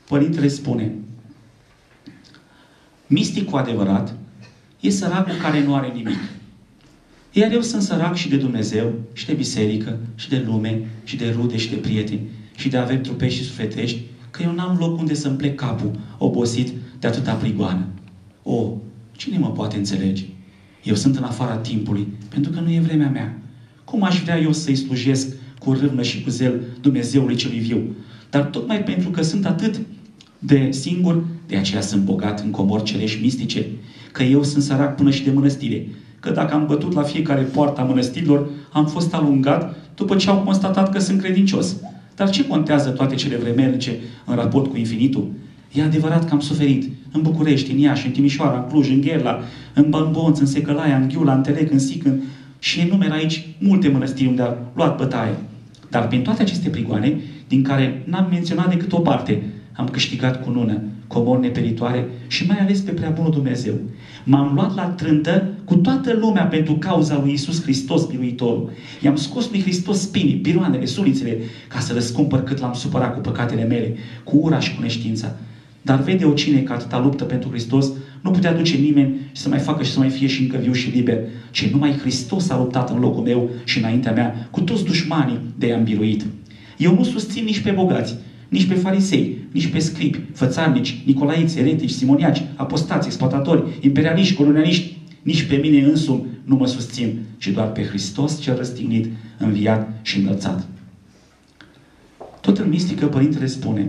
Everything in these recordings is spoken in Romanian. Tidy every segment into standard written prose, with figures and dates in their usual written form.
Părintele spune, mistic cu adevărat e săracul care nu are nimic. Iar eu sunt sărac și de Dumnezeu, și de biserică, și de lume, și de rude, și de prieteni, și de averi trupești și sufletești, că eu n-am loc unde să-mi plec capul, obosit de atâta prigoană. O, cine mă poate înțelege? Eu sunt în afara timpului, pentru că nu e vremea mea. Cum aș vrea eu să-i slujesc cu râvnă și cu zel Dumnezeului celui viu? Dar tocmai pentru că sunt atât de singur, de aceea sunt bogat în comori cerești mistice, că eu sunt sărac până și de mănăstire, că dacă am bătut la fiecare poartă a mănăstirilor, am fost alungat după ce au constatat că sunt credincios. Dar ce contează toate cele vremelnice în raport cu infinitul? E adevărat că am suferit în București, în Iași, în Timișoara, în Cluj, în Gherla, în Bănbonț, în Secălaia, în Ghiula, în Telec, în Sic, și enumer aici multe mănăstiri unde a luat bătaie. Dar prin toate aceste prigoane, din care n-am menționat decât o parte, am câștigat cunună, comori neperitoare și mai ales pe prea bunul Dumnezeu. M-am luat la trântă cu toată lumea pentru cauza lui Iisus Hristos, Biruitorul. I-am scos lui Hristos spinii, biroanele, sulițele, ca să răscumpăr cât l-am supărat cu păcatele mele, cu ura și cu neștiința. Dar vede-o cine că atâta luptă pentru Hristos nu putea duce nimeni și să mai facă și să mai fie și încă viu și liber, ci numai Hristos a luptat în locul meu și înaintea mea cu toți dușmanii de i-am biruit. Eu nu susțin nici pe bogați, nici pe farisei, nici pe scribi, fățarnici, nicolaiți, eretici, simoniaci, apostați, exploatatori, imperialiști, colonialiști, nici pe mine însumi nu mă susțin, ci doar pe Hristos cel răstignit, înviat și înălțat. Tot în mistică, Părintele spune,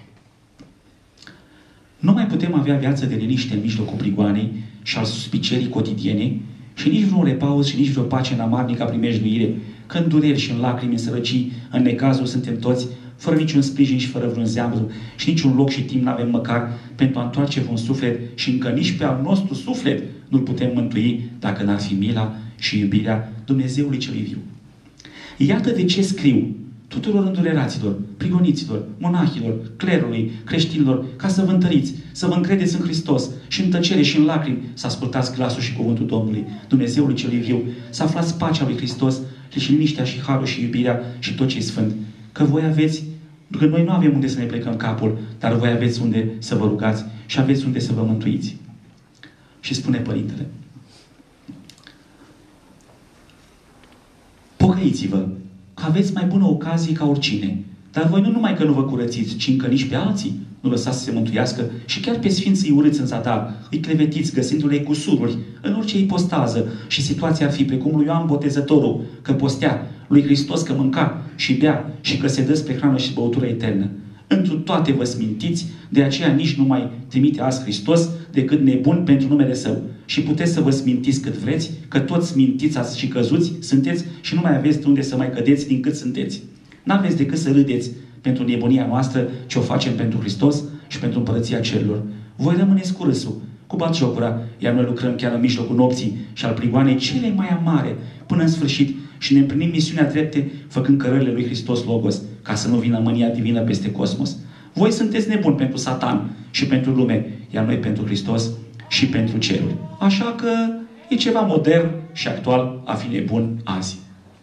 nu mai putem avea viață de liniște în mijlocul prigoanei și al suspicierii cotidiene și nici vreun repaus și nici vreo pace în amarnica primejduire, că în dureri și în lacrimi, în sărăcii, în necazuri suntem toți, fără niciun sprijin și fără vreun zeamăr și niciun loc și timp n-avem măcar pentru a întoarce vreun suflet și încă nici pe al nostru suflet nu-l putem mântui dacă n-ar fi mila și iubirea Dumnezeului celui viu. Iată de ce scriu tuturor îndureraților, prigoniților, monahilor, clerului, creștinilor, ca să vă întăriți, să vă încredeți în Hristos și în tăcere și în lacrimi să ascultați glasul și cuvântul Domnului, Dumnezeului celui viu, să aflați pacea lui Hristos și liniștea și harul și iubirea și tot ce e sfânt. Că voi aveți, că noi nu avem unde să ne plecăm capul, dar voi aveți unde să vă rugați și aveți unde să vă mântuiți. Și spune Părintele, pocăiți-vă, că aveți mai bună ocazie ca oricine. Dar voi nu numai că nu vă curățiți, ci încă nici pe alții nu lăsați să se mântuiască și chiar pe sfinții urâți în zadar, îi clevetiți găsindu-le cusururi în orice ipostază și situația ar fi precum lui Ioan Botezătorul, că postea, lui Hristos că mânca și bea și că se dă spre hrană și băutură eternă. Întru toate vă smintiți, de aceea nici nu mai trimite azi Hristos decât nebun pentru numele Său. Și puteți să vă smintiți cât vreți, că toți smintiți și căzuți sunteți și nu mai aveți de unde să mai cădeți din cât sunteți. N-aveți decât să râdeți pentru nebunia noastră ce o facem pentru Hristos și pentru împărăția cerurilor. Voi rămâneți cu râsul, cu batjocura, iar noi lucrăm chiar în mijlocul nopții și al prigoanei cele mai amare până în sfârșit și ne împlinim misiunea drepte făcând cărările lui Hristos Logos, ca să nu vină mânia divină peste cosmos. Voi sunteți nebuni pentru Satan și pentru lume, iar noi pentru Hristos și pentru ceruri. Așa că e ceva modern și actual a fi nebun azi.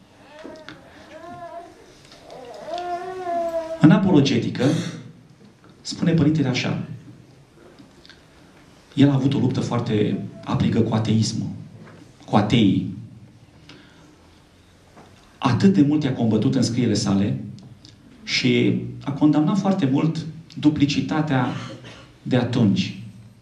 În apologetică spune Părintele așa. El a avut o luptă foarte aprigă cu ateismul, cu ateii. Atât de mult i-a combătut în scrierile sale și a condamnat foarte mult duplicitatea de atunci.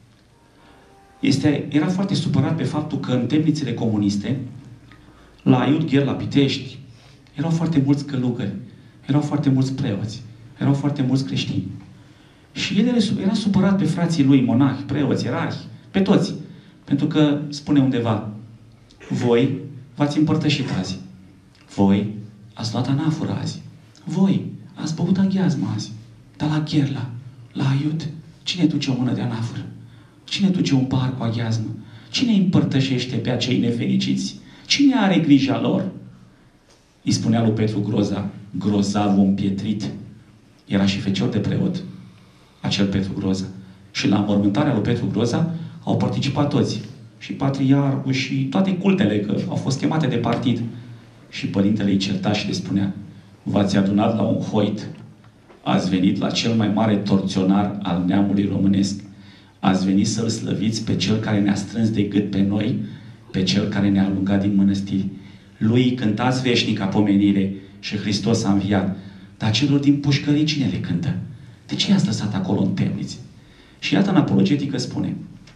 Era foarte supărat pe faptul că în temnițele comuniste, la Iudgher, la Pitești, erau foarte mulți călugări, erau foarte mulți preoți, erau foarte mulți creștini. Și el era supărat pe frații lui, monahi, preoți, ierarhi, pe toți. Pentru că, spune undeva, voi v-ați împărtășit azi. Voi ați luat anafură azi. Voi ați băut aghiazmă azi. Dar la Gherla, la Aiud, cine duce o mână de anafură? Cine duce un pahar cu aghiazmă? Cine îi împărtășește pe acei nefericiți? Cine are grija lor? Îi spunea lui Petru Groza, grozavul împietrit. Era și fecior de preot, acel Petru Groza. Și la înmormântarea lui Petru Groza au participat toți. Și patriarhul și toate cultele, că au fost chemate de partid. Și părintele îi certa și le spunea, v-ați adunat la un hoit. Ați venit la cel mai mare torționar al neamului românesc. Ați venit să-L slăviți pe Cel care ne-a strâns de gât pe noi, pe Cel care ne-a alungat din mănăstiri. Lui cântați veșnica pomenire și Hristos a înviat. Dar celor din pușcării cine le cântă? De ce i-ați lăsat acolo în temnițe? Și iată în apologetică spune: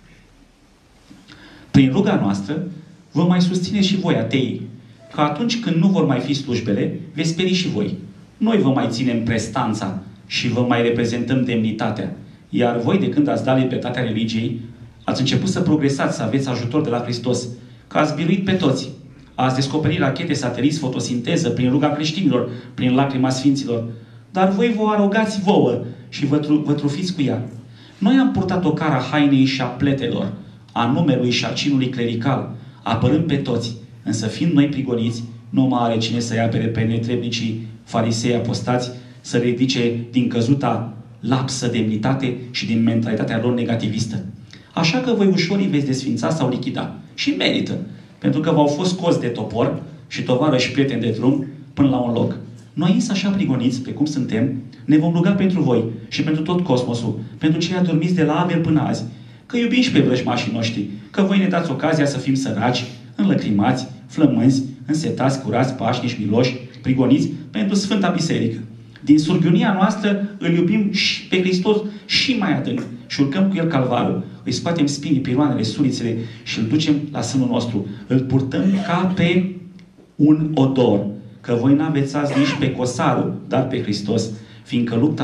prin ruga noastră vă mai susțineți și voi, ateii, că atunci când nu vor mai fi slujbele, veți pieri și voi. Noi vă mai ținem prestanța și vă mai reprezentăm demnitatea. Iar voi, de când ați dat libertatea religiei, ați început să progresați, să aveți ajutor de la Hristos, că ați biruit pe toți. Ați descoperit rachete, sateliți, fotosinteză, prin ruga creștinilor, prin lacrima sfinților. Dar voi vă arogați vouă și vă trufiți cu ea. Noi am purtat o cara hainei și a pletelor, a numelui și a cinului clerical, apărând pe toți, însă fiind noi prigoniți, nu mai are cine să-i apere pe netrebnicii farisei apostați, să ridice din căzuta lapsă demnitate și din mentalitatea lor negativistă. Așa că voi ușor îi veți desfința sau lichida. Și merită, pentru că v-au fost scoți de topor și tovarăși prieteni de drum până la un loc. Noi însă așa prigoniți, pe cum suntem, ne vom ruga pentru voi și pentru tot cosmosul, pentru cei adormiți de la Abel până azi, că iubim și pe vrăjmașii noștri, că voi ne dați ocazia să fim săraci, înlăcrimați, flămânzi, însetați, curați, pașnici, miloși, prigoniți pentru Sfânta Biserică. Din surghiunia noastră îl iubim și pe Hristos și mai adânc și urcăm cu El calvarul. Îi scoatem spinii, piroanele, sulițele și îl ducem la sânul nostru. Îl purtăm ca pe un odor. Că voi n-avețați nici pe cosarul, dar pe Hristos, fiindcă lupta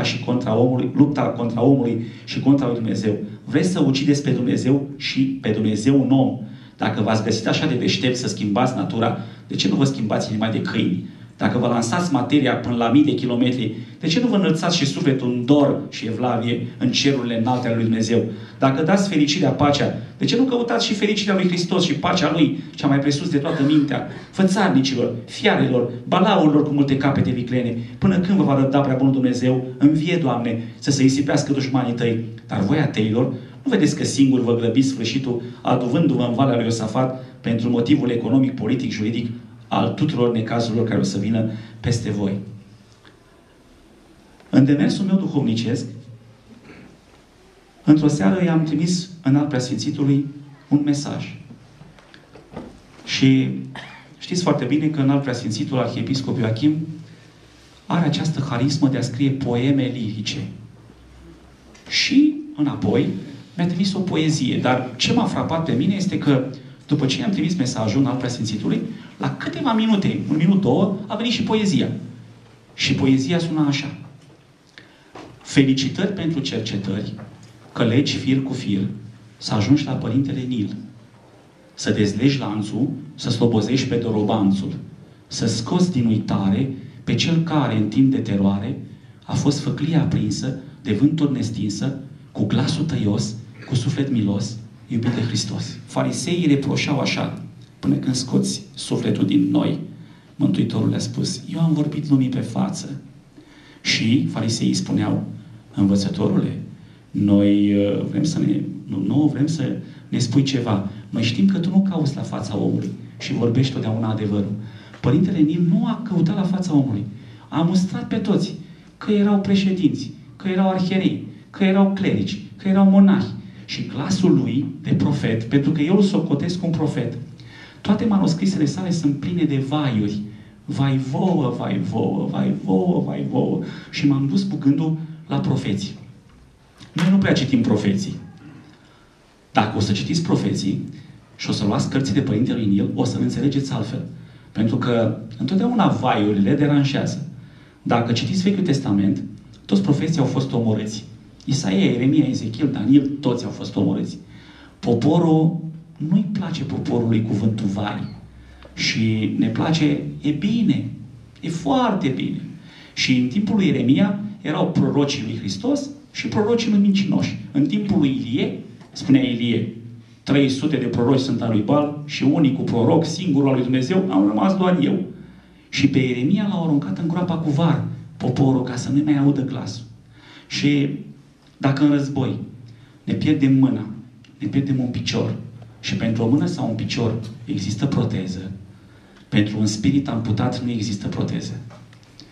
contra omului și contra lui Dumnezeu. Vreți să ucideți pe Dumnezeu și pe Dumnezeu un om. Dacă v-ați găsit așa de deștept să schimbați natura, de ce nu vă schimbați inima de câini? Dacă vă lansați materia până la mii de kilometri, de ce nu vă înălțați și sufletul în dor și evlavie în cerurile înalte ale lui Dumnezeu? Dacă dați fericirea, pacea, de ce nu căutați și fericirea lui Hristos și pacea Lui, cea mai presus de toată mintea, fățarnicilor, fiarelor, balaurilor cu multe capete viclene, până când vă va răbda prea bunul Dumnezeu? Învie, Doamne, să se isipească dușmanii Tăi. Dar voi, ateilor, nu vedeți că singur vă grăbiți sfârșitul, aduvându-vă în Valea lui Iosafat pentru motivul economic, politic, juridic al tuturor necazurilor care o să vină peste voi. În demersul meu duhovnicesc, într-o seară i-am trimis Înalt Preasfințitului un mesaj. Și știți foarte bine că Înalt Preasfințitul Arhiepiscop Ioachim are această harismă de a scrie poeme lirice. Și înapoi mi-a trimis o poezie. Dar ce m-a frapat pe mine este că după ce i-am trimis mesajul Înalt Preasfințitului, la câteva minute, un minut, două, a venit și poezia. Și poezia suna așa: felicitări pentru cercetări, că legi fir cu fir, să ajungi la Părintele Nil, să dezlegi lanțul, să slobozești pe dorobanțul, să scoți din uitare pe cel care, în timp de teroare, a fost făclia aprinsă, de vânturi nestinsă, cu glasul tăios, cu suflet milos, iubit de Hristos. Fariseii reproșau așa: până când scoți sufletul din noi, Mântuitorul le-a spus: eu am vorbit lumii pe față. Și fariseii spuneau: învățătorule, noi vrem să vrem să ne spui ceva. Noi știm că tu nu cauți la fața omului și vorbești totdeauna adevărul. Părintele Nil nu a căutat la fața omului. A mustrat pe toți că erau președinți, că erau arhierei, că erau clerici, că erau monahi. Și glasul lui de profet, pentru că eu îl socotesc un profet, toate manuscrisele sale sunt pline de vaiuri. Vai vouă, vai vouă, vai vouă, vai vouă. Și m-am dus cu gândul la profeții. Noi nu prea citim profeții. Dacă o să citiți profeții și o să luați cărțile Părintelui Nil, o să înțelegeți altfel. Pentru că întotdeauna vaiurile deranjează. Dacă citiți Vechiul Testament, toți profeții au fost omorâți. Isaia, Ieremia, Ezechiel, Daniel, toți au fost omorâți. Poporul, nu-i place poporului cuvântul vai. Și ne place, e bine, e foarte bine. Și în timpul lui Ieremia erau prorocii lui Hristos și prorocii lui mincinoși. În timpul lui Ilie, spunea Ilie, 300 de proroci sunt al lui Baal și unicul proroc, singurul al lui Dumnezeu, am rămas doar eu. Și pe Ieremia l-au aruncat în groapa cu var poporul ca să nu mai audă glasul. Și dacă în război ne pierdem mâna, ne pierdem un picior și pentru o mână sau un picior există proteză, pentru un spirit amputat nu există proteză.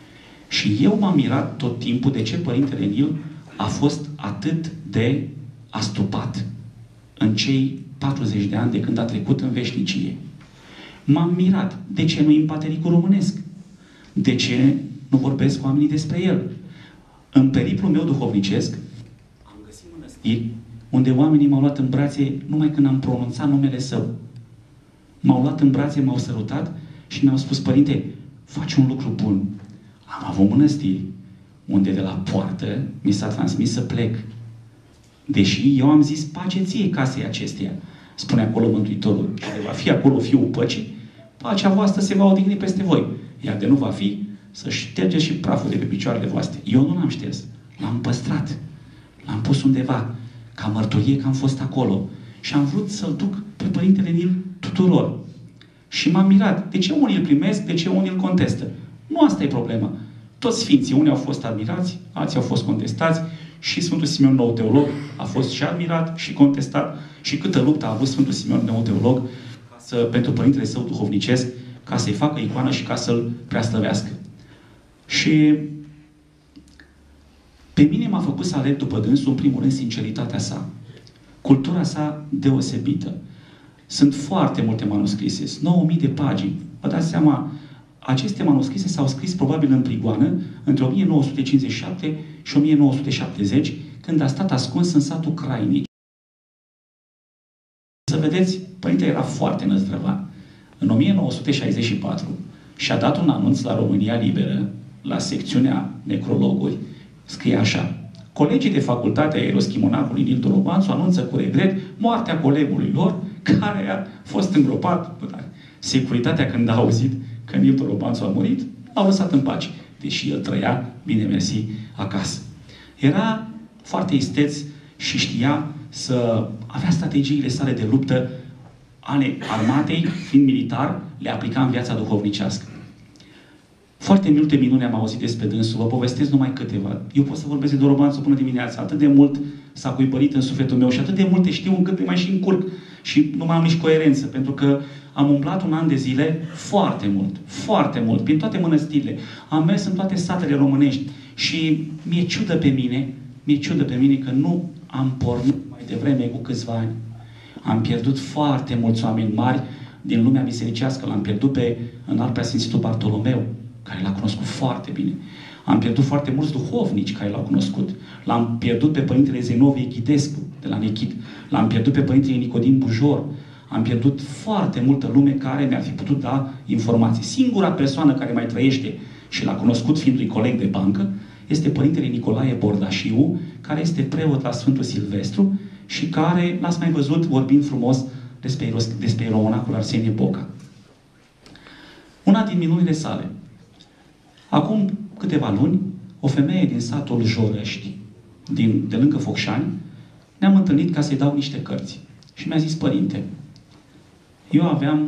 Și eu m-am mirat tot timpul de ce Părintele Nil a fost atât de astupat în cei 40 de ani de când a trecut în veșnicie. M-am mirat. De ce nu-i în patericul românesc? De ce nu vorbesc cu oamenii despre el? În periplul meu duhovnicesc am găsit mănăstiri unde oamenii m-au luat în brațe numai când am pronunțat numele său. M-au luat în brațe, m-au sărutat și mi-au spus: Părinte, faci un lucru bun. Am avut mănăstiri unde de la poartă mi s-a transmis să plec. Deși eu am zis: pace ție casei acesteia. Spune acolo Mântuitorul: și de va fi acolo Fiul Păcii, pacea voastră se va odihni peste voi. Iar de nu va fi, să ștergeți și praful de pe picioarele voastre. Eu nu l-am șters. L-am păstrat. L-am pus undeva, ca mărturie că am fost acolo. Și am vrut să-l duc pe Părintele Nil tuturor. Și m-am mirat. De ce unii îl primesc, de ce unii îl contestă? Nu asta e problema. Toți sfinții, unii au fost admirați, alții au fost contestați, și Sfântul Simeon, nou teolog, a fost și admirat și contestat. Și câtă luptă a avut Sfântul Simeon, nou teolog, pentru părintele său duhovnicesc, ca să-i facă icoană și ca să-l preaslăvească. Și pe mine m-a făcut să aleg după dânsul, în primul rând, sinceritatea sa. Cultura sa deosebită. Sunt foarte multe manuscrise, sunt 9000 de pagini. Vă dați seama, aceste manuscrise s-au scris probabil în prigoană între 1957 și 1970, când a stat ascuns în satul Crainici. Să vedeți, părintele era foarte năzdrăvan. În 1964 și-a dat un anunț la România Liberă, la secțiunea necrologuri, scrie așa: colegii de facultate a Ieroschimonacului Nil Dorobanțu anunță cu regret moartea colegului lor, care a fost îngropat. Securitatea, când a auzit că Nil Dorobanțu a murit, l-au lăsat în pace, deși el trăia, bine mersi, acasă. Era foarte isteț și știa să avea strategiile sale de luptă ale armatei, fiind militar, le aplica în viața duhovnicească. Foarte multe minuni am auzit despre dânsul, vă povestesc numai câteva. Eu pot să vorbesc de Dorobanțu până dimineața. Atât de mult s-a cuibărit în sufletul meu și atât de multe știu încât mai și încurc. Și nu mai am nici coerență, pentru că am umblat un an de zile foarte mult, prin toate mănăstirile. Am mers în toate satele românești și mi-e ciudă pe mine că nu am pornit mai devreme cu câțiva ani. Am pierdut foarte mulți oameni mari din lumea bisericească. L-am pierdut pe înalt preasfințitul Bartolomeu, care l-a cunoscut foarte bine. Am pierdut foarte mulți duhovnici care l-au cunoscut. L-am pierdut pe Părintele Zenovie Ghidescu, de la Nechid. L-am pierdut pe Părintele Nicodim Bujor. Am pierdut foarte multă lume care mi-ar fi putut da informații. Singura persoană care mai trăiește și l-a cunoscut fiind coleg de bancă este Părintele Nicolae Bordașiu, care este preot la Sfântul Silvestru și care l-ați mai văzut vorbind frumos despre ieromonahul Arsenie Boca. Una din minunile sale. Acum câteva luni, o femeie din satul Jorăști, de lângă Focșani, ne-am întâlnit ca să-i dau niște cărți. Și mi-a zis: părinte, eu aveam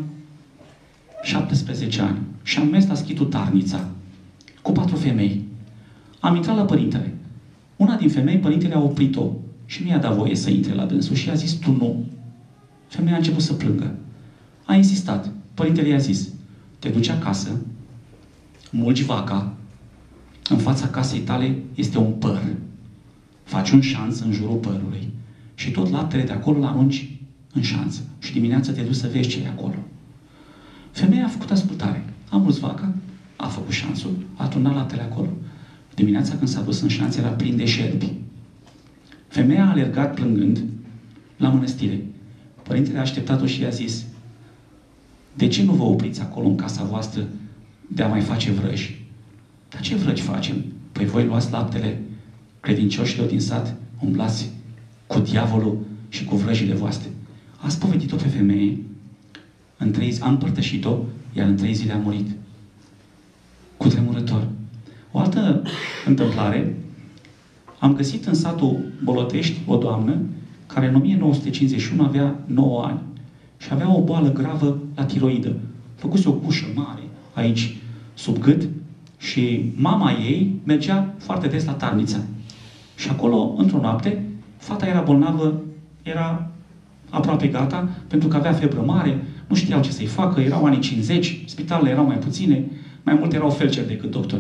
17 ani și am mers la schitul Tarnița cu 4 femei. Am intrat la părintele. Una din femei, părintele a oprit-o și nu i-a dat voie să intre la dânsul și i-a zis: tu nu. Femeia a început să plângă. A insistat. Părintele i-a zis: te duci acasă, mulgi vaca, în fața casei tale este un păr. Faci un șanț în jurul părului și tot laptele de acolo l-arunci în șanță. Și dimineața te duci să vezi ce e acolo. Femeia a făcut ascultare. A mulți vaca, a făcut șanțul, a turnat laptele acolo. Dimineața când s-a dus în șanț era plin de șerpi. Femeia a alergat plângând la mănăstire. Părintele a așteptat-o și i-a zis: de ce nu vă opriți acolo în casa voastră de a mai face vrăji? Dar ce vrăji facem? Păi voi luați laptele credincioșilor din sat, umblați cu diavolul și cu vrăjile voastre. A spovedit-o pe femeie, în 3 zile, a împărtășit-o, iar în 3 zile a murit. Cutremurător. O altă întâmplare, am găsit în satul Bolotești o doamnă care în 1951 avea 9 ani și avea o boală gravă la tiroidă. Făcuse o cușă mare aici, sub gât, și mama ei mergea foarte des la Tarnița. Și acolo, într-o noapte, fata era bolnavă, era aproape gata, pentru că avea febră mare, nu știau ce să-i facă, erau anii 50, spitalele erau mai puține, mai multe erau felceri decât doctori.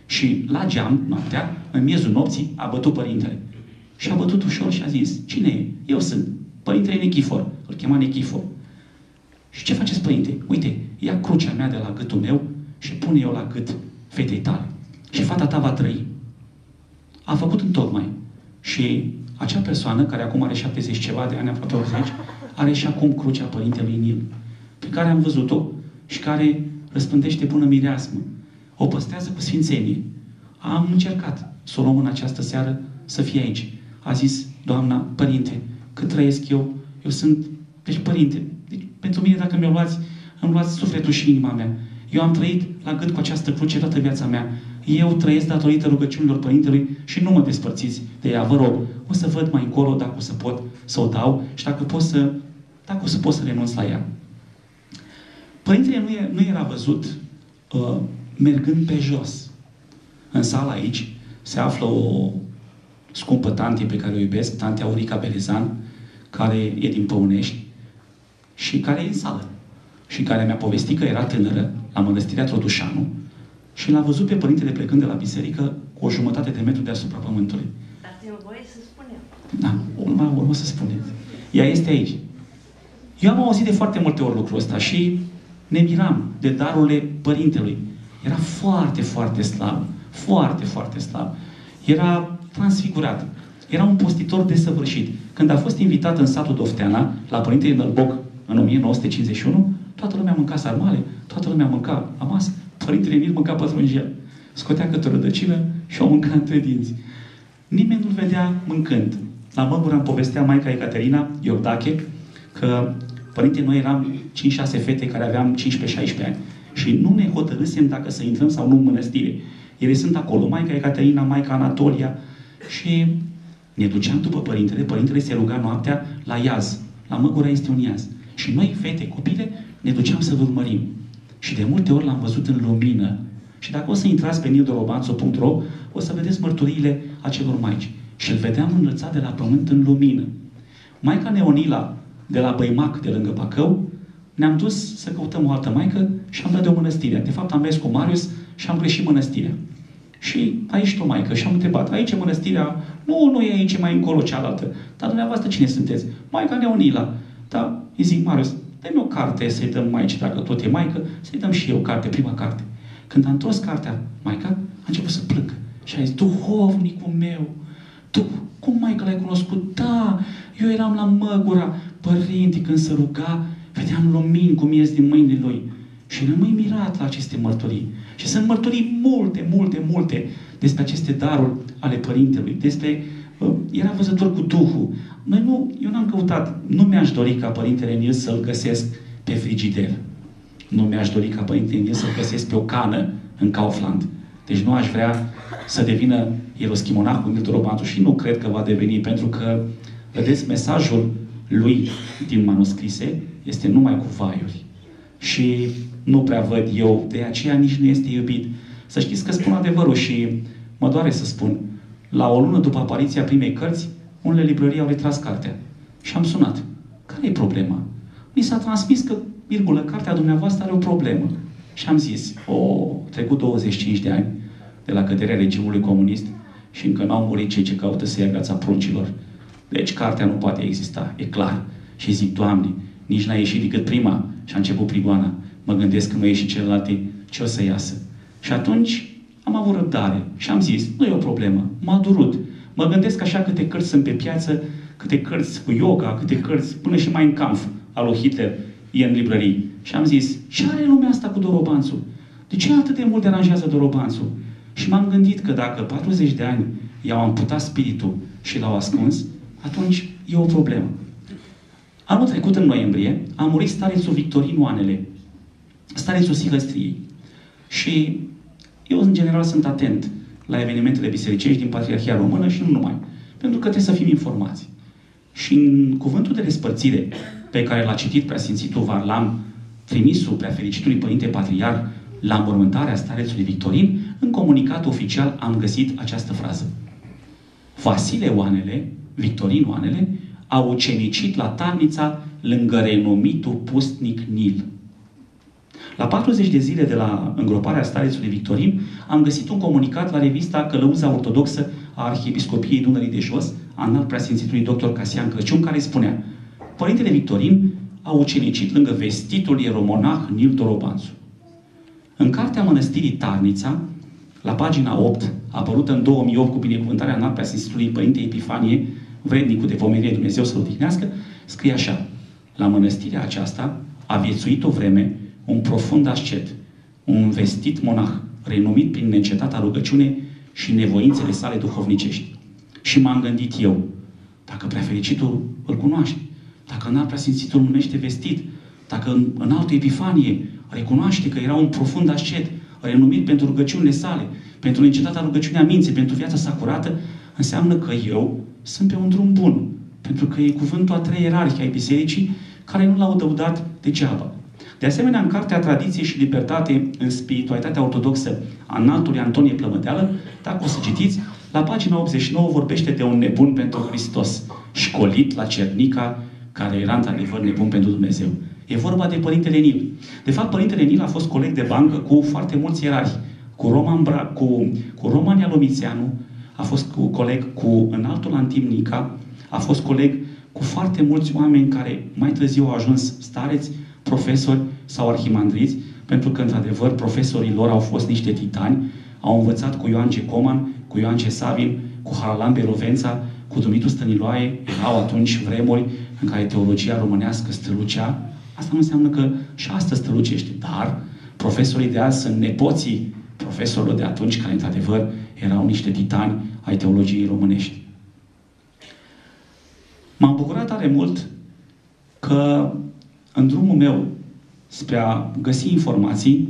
Și la geam, noaptea, în miezul nopții, a bătut părintele. Și a bătut ușor și a zis, cine e? Eu sunt. Părintele Nichifor. Îl chema Nichifor. Și ce faceți, părinte? Uite, ia crucea mea de la gâtul meu și pune eu la gât fetei tale. Și fata ta va trăi. A făcut întocmai. Și acea persoană, care acum are 70 ceva de ani, aproape 80, are și acum crucea părintelui Nil, pe care am văzut-o și care răspândește bună mireasmă. O păstrează cu sfințenie. Am încercat să o luăm în această seară să fie aici. A zis doamna, părinte, cât trăiesc eu sunt, deci părinte, deci, pentru mine dacă mi-o luați, îmi luați sufletul și inima mea. Eu am trăit la gât cu această cruce toată viața mea. Eu trăiesc datorită rugăciunilor părintelui și nu mă despărțiți de ea, vă rog. O să văd mai încolo dacă o să pot să o dau și dacă o să pot să renunț la ea. Părintele nu era văzut mergând pe jos. În sala aici se află o scumpă tante pe care o iubesc, tante Aurica Belezan, care e din Păunești și care e în sală. Și care mi-a povestit că era tânără la Mănăstirea Trotușanu și l-a văzut pe părintele plecând de la biserică cu o jumătate de metru deasupra pământului. Dar ți-mi voie să spunem. Da, urmă să spuneți. Ea este aici. Eu am auzit de foarte multe ori lucrul ăsta și ne miram de darurile părintelui. Era foarte, foarte slab. Foarte, foarte slab. Era transfigurat. Era un postitor desăvârșit. Când a fost invitat în satul Dofteana, la părintele Nălboc, în 1951, toată lumea mânca sarmale, toată lumea mânca la masă. Părintele Nil mânca pătrunjel. Scotea câte o rădăcină și o mânca între dinți. Nimeni nu-l vedea mâncând. La Măgura îmi povestea maica Ecaterina Iordache că părinte, noi eram 5-6 fete care aveam 15-16 ani. Și nu ne hotărâsem dacă să intrăm sau nu în mănăstire. Ele sunt acolo, maica Ecaterina, maica Anatolia. Și ne duceam după părintele. Părintele se ruga noaptea la iaz. La Măgura este un iaz. Și noi, fete, copile, ne duceam să-l urmărim. Și de multe ori l-am văzut în lumină. Și dacă o să intrați pe nildorobanțo.ro, o să vedeți mărturiile acelor maici. Și îl vedeam înălțat de la pământ în lumină. Maica Neonila, de la Băimac, de lângă Bacău, ne-am dus să căutăm o altă maică și am dat de o mănăstire. De fapt, am mers cu Marius și am greșit mănăstirea. Și aici o maică și am întrebat, aici e mănăstirea? Nu e aici, mai încolo cealaltă. Dar dumneavoastră cine sunteți? Maica Neonila. Da, îi zic, Marius, dă-mi o carte să-i dăm maicii, dacă tot e maică, să-i dăm și eu carte, prima carte. Când a întors cartea, maica a început să plângă. Și a zis, duhovnicul meu, tu, cum maică l-ai cunoscut? Da, eu eram la Măgura, părinte, când se ruga, vedeam lumini cum ies din mâinile lui. Și rămâi mirat la aceste mărturii. Și sunt mărturii multe despre aceste daruri ale părintelui, despre era văzător cu Duhul. Eu n-am căutat, nu mi-aș dori ca părintele Nil să-l găsesc pe frigider. Nu mi-aș dori ca părintele Nil să-l găsesc pe o cană în Kaufland. Deci nu aș vrea să devină ieroschimonahul Nil Dorobanțu și nu cred că va deveni, pentru că, vedeți, mesajul lui din manuscrise este numai cu vaiuri. Și nu prea văd eu, de aceea nici nu este iubit. Să știți că spun adevărul și mă doare să spun. La o lună după apariția primei cărți, unele librării au retras cartea. Și am sunat. Care e problema? Mi s-a transmis că, cartea dumneavoastră are o problemă. Și am zis, trecut 25 de ani de la căderea regimului comunist și încă n-au murit cei ce caută să ia viața pruncilor. Deci cartea nu poate exista, e clar. Și zic, Doamne, nici n-a ieșit decât prima și a început prigoana. Mă gândesc că nu ieși celelalte, ce o să iasă. Și atunci am avut răbdare și am zis, nu e o problemă, m-a durut. Mă gândesc așa câte cărți sunt pe piață, câte cărți cu yoga, câte cărți, până și Mein Kampf al lui Hitler e în librării. Și am zis, ce are lumea asta cu Dorobanțul? De ce atât de mult deranjează Dorobanțul? Și m-am gândit că dacă 40 de ani i-au amputat spiritul și l-au ascuns, atunci e o problemă. Anul trecut, în noiembrie, a murit starețul Victorin Oanele, starețul Silăstriei. Și eu, în general, sunt atent la evenimentele bisericești din Patriarhia Română și nu numai. Pentru că trebuie să fim informați. Și în cuvântul de despărțire pe care l-a citit Preasfințitul Varlam, trimisul Preafericitului Părinte Patriarh la înmormântarea starețului Victorin, în comunicatul oficial am găsit această frază. Vasile Oanele, Victorin Oanele, a ucenicit la Tarnița lângă renumitul pustnic Nil. La 40 de zile de la îngroparea starețului Victorin, am găsit un comunicat la revista Călăuza Ortodoxă a Arhiepiscopiei Dunării de Jos, a înalt preasfințitului dr. Casian Crăciun, care spunea: Părintele Victorin a ucenicit lângă vestitul ieromonah Nil Dorobanțu. În cartea Mănăstirii Tarnița, la pagina 8, apărută în 2008 cu binecuvântarea înalt preasfințitului Părinte Epifanie, vrednicul de pomenire, Dumnezeu să-l odihnească, scrie așa: la mănăstirea aceasta a viețuit o vreme un profund ascet, un vestit monah, renumit prin neîncetata rugăciune și nevoințele sale duhovnicești. Și m-am gândit eu, dacă preafericitul îl cunoaște, dacă înalt preasfințitul îl numește vestit, dacă înaltul Epifanie recunoaște că era un profund ascet, renumit pentru rugăciunile sale, pentru neîncetata rugăciunea minții, pentru viața sa curată, înseamnă că eu sunt pe un drum bun, pentru că e cuvântul a trei ierarhi ai bisericii care nu l-au dăudat degeaba. De asemenea, în Cartea Tradiție și Libertate în Spiritualitatea Ortodoxă a înaltului Antonie Plămădeală, dacă o să citiți, la pagina 89 vorbește de un nebun pentru Hristos, școlit la Cernica, care era într-adevăr nebun pentru Dumnezeu. E vorba de Părintele Nil. De fapt, Părintele Nil a fost coleg de bancă cu foarte mulți ierarhi. Cu Roman Ialomițeanu, a fost coleg cu înaltul Antim Nica, a fost coleg cu foarte mulți oameni care mai târziu au ajuns stareți, profesori sau arhimandriți, pentru că, într-adevăr, profesorii lor au fost niște titani, au învățat cu Ioan C. Coman, cu Ioan C. Savin, cu Haralam Berovența, cu Dumitru Stăniloae. Erau atunci vremuri în care teologia românească strălucea. Asta nu înseamnă că și astăzi strălucește, dar profesorii de azi sunt nepoții profesorilor de atunci, care, într-adevăr, erau niște titani ai teologiei românești. M-am bucurat tare mult că în drumul meu spre a găsi informații,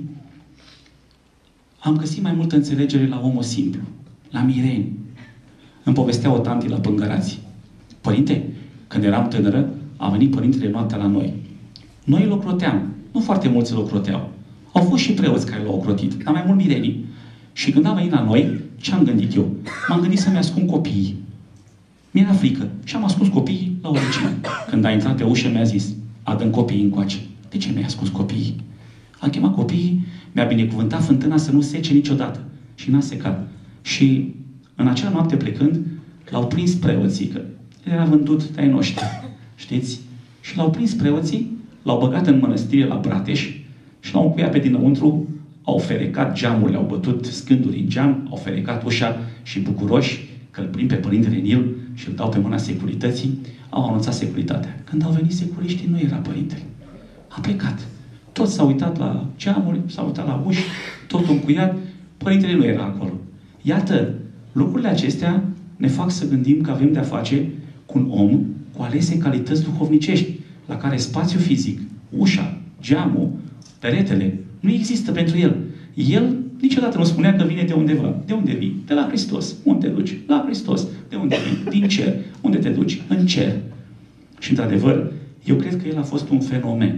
am găsit mai multă înțelegere la omul simplu, la mireni. Îmi povestea o tanti la Pângărați: Părinte, când eram tânără, a venit Părintele noaptea la noi. Noi îl ocroteam. Nu foarte mulți îl ocroteau. Au fost și preoți care l-au ocrotit, dar mai mult mirenii. Și când a venit la noi, ce am gândit eu? M-am gândit să-mi ascund copiii. Mi-era frică și am ascuns copiii la origine. Când a intrat pe ușă, mi-a zis: adă-mi copiii încoace. De ce mi-ai ascuns copiii? Am chemat copiii, mi-a binecuvântat fântâna să nu sece niciodată. Și n-a secat. Și în acea noapte plecând, l-au prins preoții, că el era vândut de ai noștri. Știți? Și l-au prins preoții, l-au băgat în mănăstire la Brateș și l-au încuiat pe dinăuntru, au ferecat geamurile, au bătut scânduri în geam, au ferecat ușa și bucuroși că îl prind pe Părintele Nil și îl dau pe mâna securității, au anunțat securitatea. Când au venit securiștii, nu era Părintele. A plecat. Toți s-au uitat la geamuri, s-au uitat la uși, totul încuiat, Părintele nu era acolo. Iată, lucrurile acestea ne fac să gândim că avem de-a face cu un om cu alese calități duhovnicești, la care spațiu fizic, ușa, geamul, peretele, nu există pentru el. El niciodată nu spunea că vine de undeva. De unde vii? De la Hristos. Unde te duci? La Hristos. De unde vii? Din cer. Unde te duci? În cer. Și, într-adevăr, eu cred că el a fost un fenomen.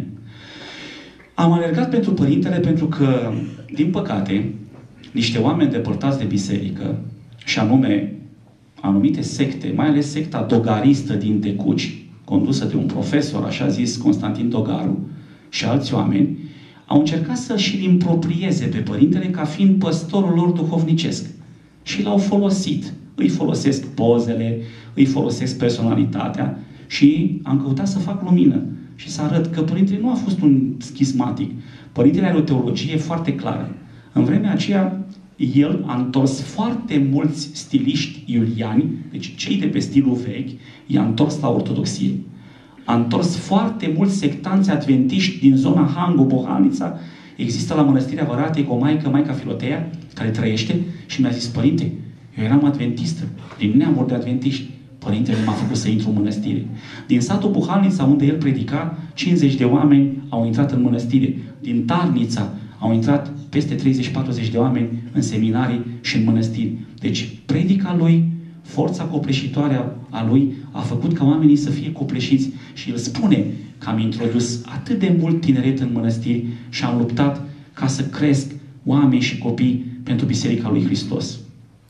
Am alergat pentru Părintele pentru că, din păcate, niște oameni depărtați de biserică, și anume anumite secte, mai ales secta dogaristă din Tecuci, condusă de un profesor, așa zis, Constantin Dogaru, și alți oameni, au încercat să și-l improprieze pe Părintele ca fiind păstorul lor duhovnicesc. Și l-au folosit. Îi folosesc pozele, îi folosesc personalitatea și am căutat să fac lumină și să arăt că Părintele nu a fost un schismatic. Părintele are o teologie foarte clară. În vremea aceea, el a întors foarte mulți stiliști iuliani, deci cei de pe stilul vechi, i-a întors la ortodoxie. A întors foarte mulți sectanți adventiști din zona Hangu, Bohanița. Există la Mănăstirea Văratei o maică, Maica Filotea, care trăiește și mi-a zis: Părinte, eu eram adventistă, din neamuri de adventiști. Părintele m-a făcut să intru în mănăstire. Din satul Buhalnița, unde el predica, 50 de oameni au intrat în mănăstire. Din Tarnița au intrat peste 30-40 de oameni în seminarii și în mănăstiri. Deci, predica lui, forța copleșitoare a lui, a făcut ca oamenii să fie copleșiți. Și el spune că am introdus atât de mult tineret în mănăstiri și am luptat ca să cresc oameni și copii pentru Biserica lui Hristos.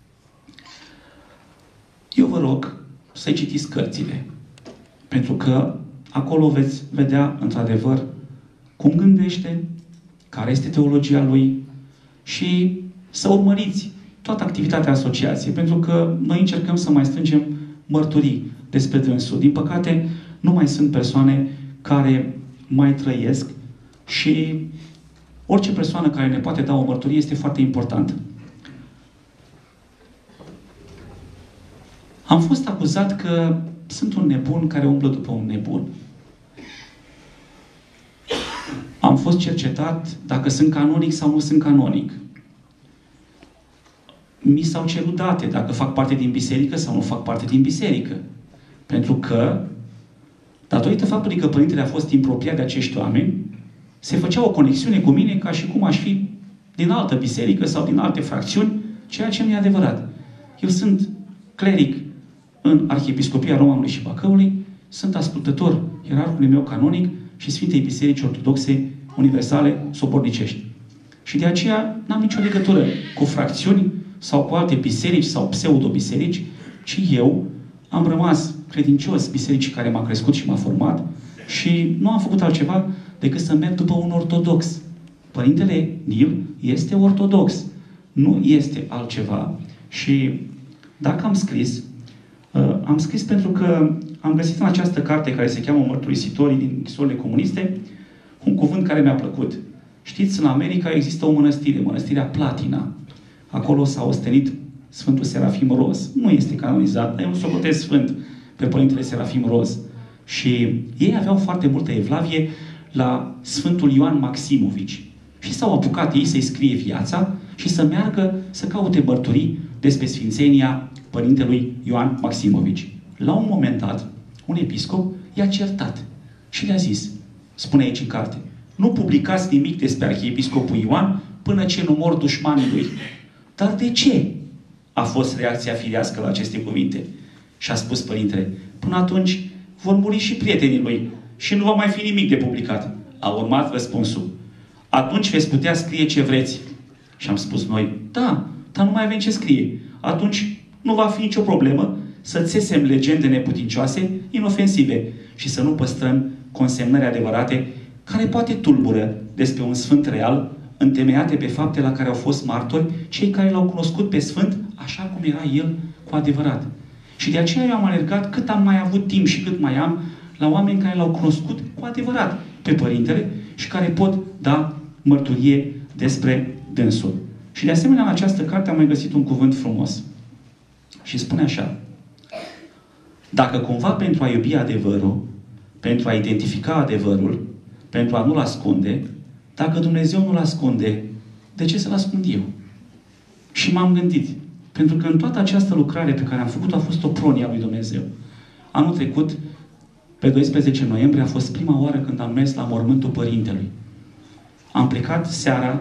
Eu vă rog să-i citiți cărțile, pentru că acolo veți vedea, într-adevăr, cum gândește, care este teologia lui și să urmăriți toată activitatea asociației, pentru că noi încercăm să mai strângem mărturii despre dânsul. Din păcate, nu mai sunt persoane care mai trăiesc și orice persoană care ne poate da o mărturie este foarte importantă. Am fost acuzat că sunt un nebun care umblă după un nebun. Am fost cercetat dacă sunt canonic sau nu sunt canonic. Mi s-au cerut date dacă fac parte din biserică sau nu fac parte din biserică. Pentru că, datorită faptului că părintele a fost impropriat de acești oameni, se făcea o conexiune cu mine ca și cum aș fi din altă biserică sau din alte fracțiuni, ceea ce nu e adevărat. Eu sunt cleric în Arhiepiscopia Romanului și Bacăului, sunt ascultător ierarhului meu canonic și Sfintei Biserici Ortodoxe Universale Sobornicești. Și de aceea n-am nicio legătură cu fracțiuni sau cu alte biserici sau pseudo-biserici, ci eu am rămas credincios bisericii care m-a crescut și m-a format și nu am făcut altceva decât să merg după un ortodox. Părintele Nil este ortodox, nu este altceva. Și dacă am scris pentru că am găsit în această carte care se cheamă Mărturisitorii din închisorile comuniste un cuvânt care mi-a plăcut. Știți, în America există o mănăstire, Mănăstirea Platina. Acolo s-a ostenit Sfântul Serafim Roz. Nu este canonizat, dar eu nu socotesc sfânt pe Părintele Serafim Roz. Și ei aveau foarte multă evlavie la Sfântul Ioan Maximovici. Și s-au apucat ei să-i scrie viața și să meargă să caute mărturii despre sfințenia Părintelui Ioan Maximovici. La un moment dat, un episcop i-a certat și le-a zis, spune aici în carte, nu publicați nimic despre arhiepiscopul Ioan până ce nu mor dușmanii lui. Dar de ce a fost reacția firească la aceste cuvinte? Și a spus părintele, până atunci vor muri și prietenii lui și nu va mai fi nimic de publicat. A urmat răspunsul, atunci veți putea scrie ce vreți. Și am spus noi, da, dar nu mai avem ce scrie. Atunci nu va fi nicio problemă să țesem legende neputincioase, inofensive și să nu păstrăm consemnări adevărate care poate tulbură despre un sfânt real, întemeiate pe fapte la care au fost martori cei care l-au cunoscut pe sfânt așa cum era el cu adevărat. Și de aceea eu am alergat cât am mai avut timp și cât mai am la oameni care l-au cunoscut cu adevărat pe părintele și care pot da mărturie despre dânsul. Și de asemenea în această carte am mai găsit un cuvânt frumos. Și spune așa, dacă cumva pentru a iubi adevărul, pentru a identifica adevărul, pentru a nu-l ascunde, dacă Dumnezeu nu-l ascunde, de ce să-l ascund eu? Și m-am gândit, pentru că în toată această lucrare pe care am făcut-o a fost o pronie a lui Dumnezeu. Anul trecut, pe 12 noiembrie, a fost prima oară când am mers la mormântul părintelui. Am plecat seara,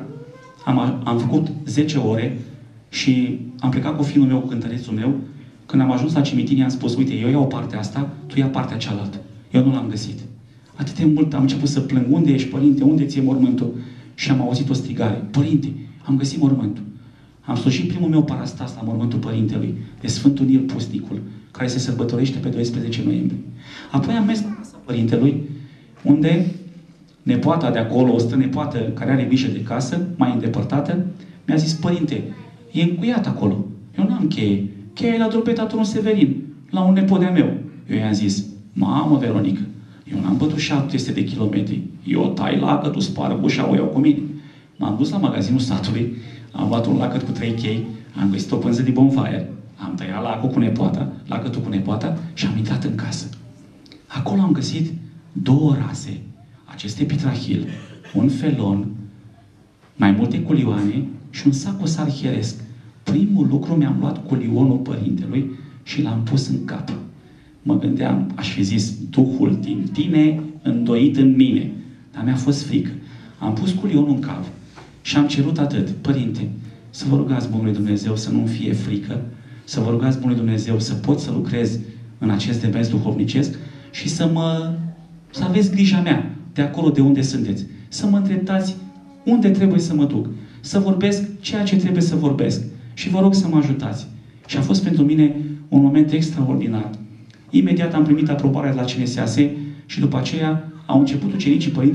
am făcut 10 ore și am plecat cu fiul meu, cu cântărețul meu. Când am ajuns la cimitir, i-am spus, uite, eu iau partea asta, tu ia partea cealaltă. Eu nu l-am găsit. Atât de mult am început să plâng. Unde ești, părinte? Unde ți-e mormântul? Și am auzit o strigare. Părinte, am găsit mormântul. Am slujit primul meu parastas la mormântul părintelui, de Sfântul Nil Pusticul, care se sărbătorește pe 12 noiembrie. Apoi am mers la casa părintelui, unde nepoata de acolo, o strănepoată care are grijă de casă, mai îndepărtată, mi-a zis, părinte, e încuiat acolo. Eu n-am cheie. Cheia e la drobetatul Severin, la un nepot de-a meu. Eu i-am zis, mamă, Veronică, eu n-am bătut 700 de kilometri. Eu tai lacătul, sparg ușa, o iau cu mine. M-am dus la magazinul satului, am luat un lacăt cu 3 chei, am găsit o pânză de bonfire, am tăiat lacătul cu nepoata și am intrat în casă. Acolo am găsit 2 rase, aceste pitrahil, un felon, mai multe culioane și un sac arhieresc. Primul lucru mi-am luat culionul părintelui și l-am pus în cap. Mă gândeam, aș fi zis, Duhul din tine îndoit în mine. Dar mi-a fost frică. Am pus culionul în cap și am cerut atât. Părinte, să vă rugați Bunului Dumnezeu să nu-mi fie frică, să vă rugați Bunului Dumnezeu să pot să lucrez în acest demers duhovnicesc și să aveți grija mea de acolo de unde sunteți. Să mă îndreptați unde trebuie să mă duc. Să vorbesc ceea ce trebuie să vorbesc. Și vă rog să mă ajutați. Și a fost pentru mine un moment extraordinar. Imediat am primit aprobarea de la CNSAS și după aceea au început ucenicii părintelui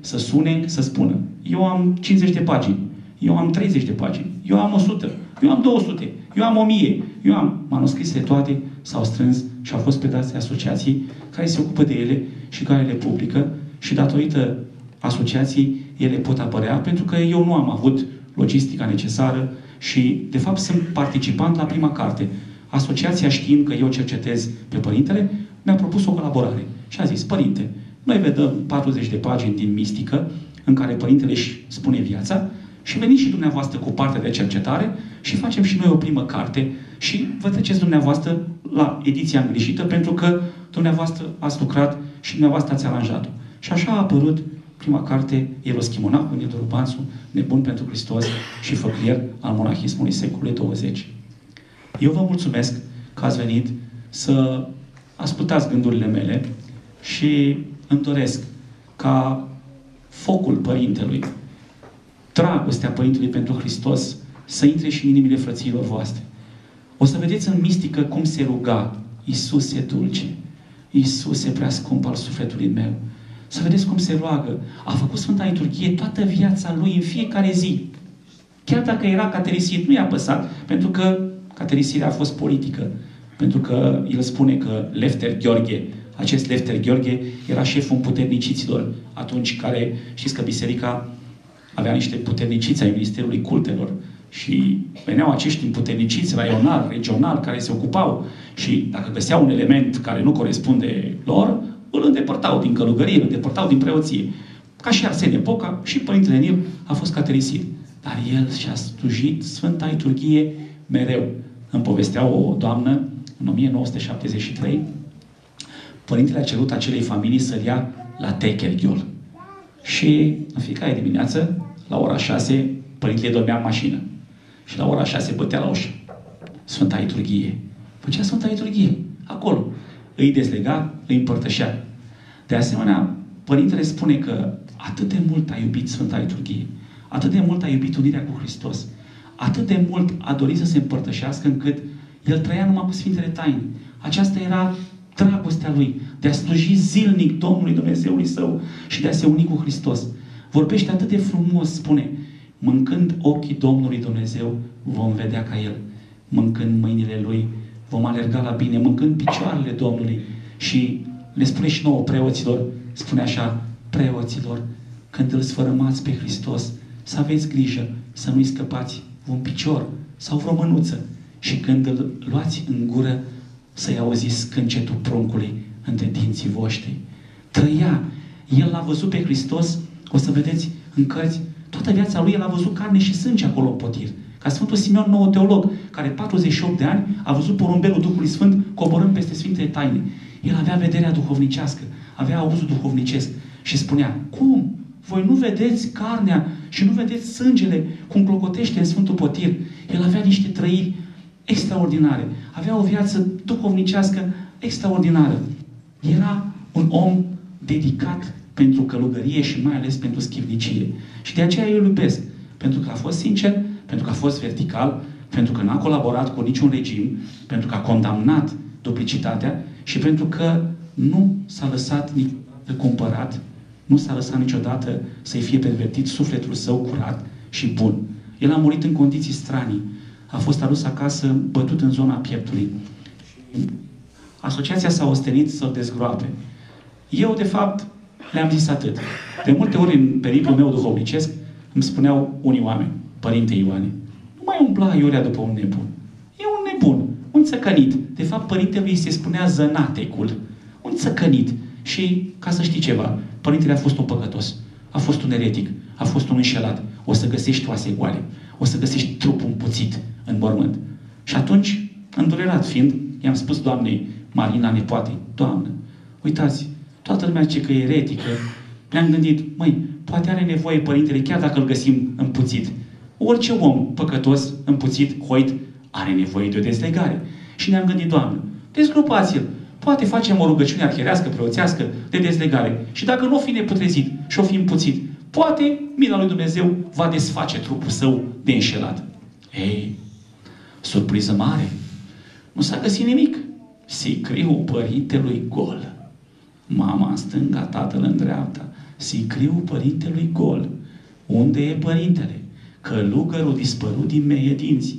să sune, să spună: eu am 50 de pagini, eu am 30 de pagini, eu am 100, eu am 200, eu am 1000, eu am... Manuscrisele toate s-au strâns și au fost predate asociații care se ocupă de ele și care le publică și datorită asociației ele pot apărea, pentru că eu nu am avut logistica necesară și, de fapt, sunt participant la prima carte. Asociația, știind că eu cercetez pe părintele, mi-a propus o colaborare. Și a zis: părinte, noi vedem 40 de pagini din mistică, în care părintele își spune viața, și veniți și dumneavoastră cu partea de cercetare și facem și noi o primă carte și vă treceți dumneavoastră la ediția îngrijită, pentru că dumneavoastră ați lucrat și dumneavoastră ați aranjat-o. Și așa a apărut prima carte, Ieroschimonahul Nildo Lubanțu, Nebun pentru Hristos și făclier al monahismului secolului 20. Eu vă mulțumesc că ați venit să ascultați gândurile mele și îmi doresc ca focul Părintelui, dragostea Părintelui pentru Hristos, să intre și în inimile frăților voastre. O să vedeți în mistică cum se ruga: Iisuse dulce, Iisuse prea scump al sufletului meu. Să vedeți cum se roagă. A făcut Sfânta Liturghie toată viața lui, în fiecare zi. Chiar dacă era caterisit, nu i-a păsat, pentru că caterisirea a fost politică. Pentru că el spune că Lefter Gheorghe, acest Lefter Gheorghe era șeful împuterniciților, atunci care, știți că biserica avea niște puterniciți ai Ministerului Cultelor și veneau acești împuterniciți raional, regional, care se ocupau și dacă găseau un element care nu corespunde lor, îl îndepărtau din călugărie, îl îndepărtau din preoție. Ca și Arsenie Poca, și Părintele Nil a fost caterisit. Dar el și-a slujit Sfânta Liturghie mereu. Îmi povestea o doamnă, în 1973, Părintele a cerut acelei familii să-l ia la Techerghiol. Și în fiecare dimineață, la ora 6, Părintele dormea în mașină. Și la ora 6 bătea la ușă. Sfânta Liturghie. Făcea Sfânta Liturghie. Acolo. Îi dezlega, îi împărtășea. De asemenea, Părintele spune că atât de mult a iubit Sfânta Liturghie, atât de mult a iubit unirea cu Hristos, atât de mult a dorit să se împărtășească, încât el trăia numai cu Sfintele Taine. Aceasta era dragostea lui, de a sluji zilnic Domnului Dumnezeului său și de a se uni cu Hristos. Vorbește atât de frumos, spune: mâncând ochii Domnului Dumnezeu, vom vedea ca El. Mâncând mâinile Lui, vom alerga la bine. Mâncând picioarele Domnului. Și le spune și nouă preoților, spune așa: preoților, când îl sfărâmați pe Hristos, să aveți grijă să nu-i scăpați un picior sau vreo mânuță. Și când îl luați în gură, să-i auziți scâncetul pruncului între dinții voștri. Trăia. El l-a văzut pe Hristos, o să vedeți în cărți, toată viața lui el a văzut carne și sânge acolo în potir. Ca Sfântul Simeon, nou teolog, care 48 de ani a văzut porumbelul Duhului Sfânt coborând peste Sfintele Taine. El avea vederea duhovnicească, avea auzul duhovnicesc și spunea: cum? Voi nu vedeți carnea și nu vedeți sângele cum clocotește în Sfântul Potir? El avea niște trăiri extraordinare. Avea o viață duhovnicească extraordinară. Era un om dedicat pentru călugărie și mai ales pentru schivnicie. Și de aceea eu îl iubesc. Pentru că a fost sincer, pentru că a fost vertical, pentru că n-a colaborat cu niciun regim, pentru că a condamnat duplicitatea și pentru că nu s-a lăsat niciodată cumpărat, nu s-a lăsat niciodată să-i fie pervertit sufletul său curat și bun. El a murit în condiții stranii. A fost adus acasă, bătut în zona pieptului. Asociația s-a ostenit să-l dezgroape. Eu, de fapt, le-am zis atât. De multe ori, în periplul meu duhovnicesc, îmi spuneau unii oameni: Părinte Ioane, nu mai umbla iurea după un nebun. E un nebun, un țăcănit. De fapt, părintele îi se spunea Zănatecul. Un țăcănit. Și, ca să știi ceva, părintele a fost un păcătos. A fost un eretic. A fost un înșelat. O să găsești oase goale. O să găsești trupul împuțit în mormânt. Și atunci, îndurerat fiind, i-am spus doamnei Marina, nepoatei: Doamnă, uitați, toată lumea zice că e eretică. Ne-am gândit: măi, poate are nevoie părintele, chiar dacă îl găsim împuțit. Orice om păcătos, împuțit, hoit, are nevoie de o dezlegare. Și ne-am gândit: Doamnă, dezgropați-l. Poate facem o rugăciune arhierească, preoțească, de dezlegare. Și dacă nu o fi neputrezit și o fi împuțit, poate mila lui Dumnezeu va desface trupul său de înșelat. Ei, surpriză mare. Nu s-a găsit nimic. Sicriul părintelui gol. Mama în stânga, tatăl în dreapta. sicriu părintelui gol. Unde e părintele? Călugărul dispărut din meie dinți.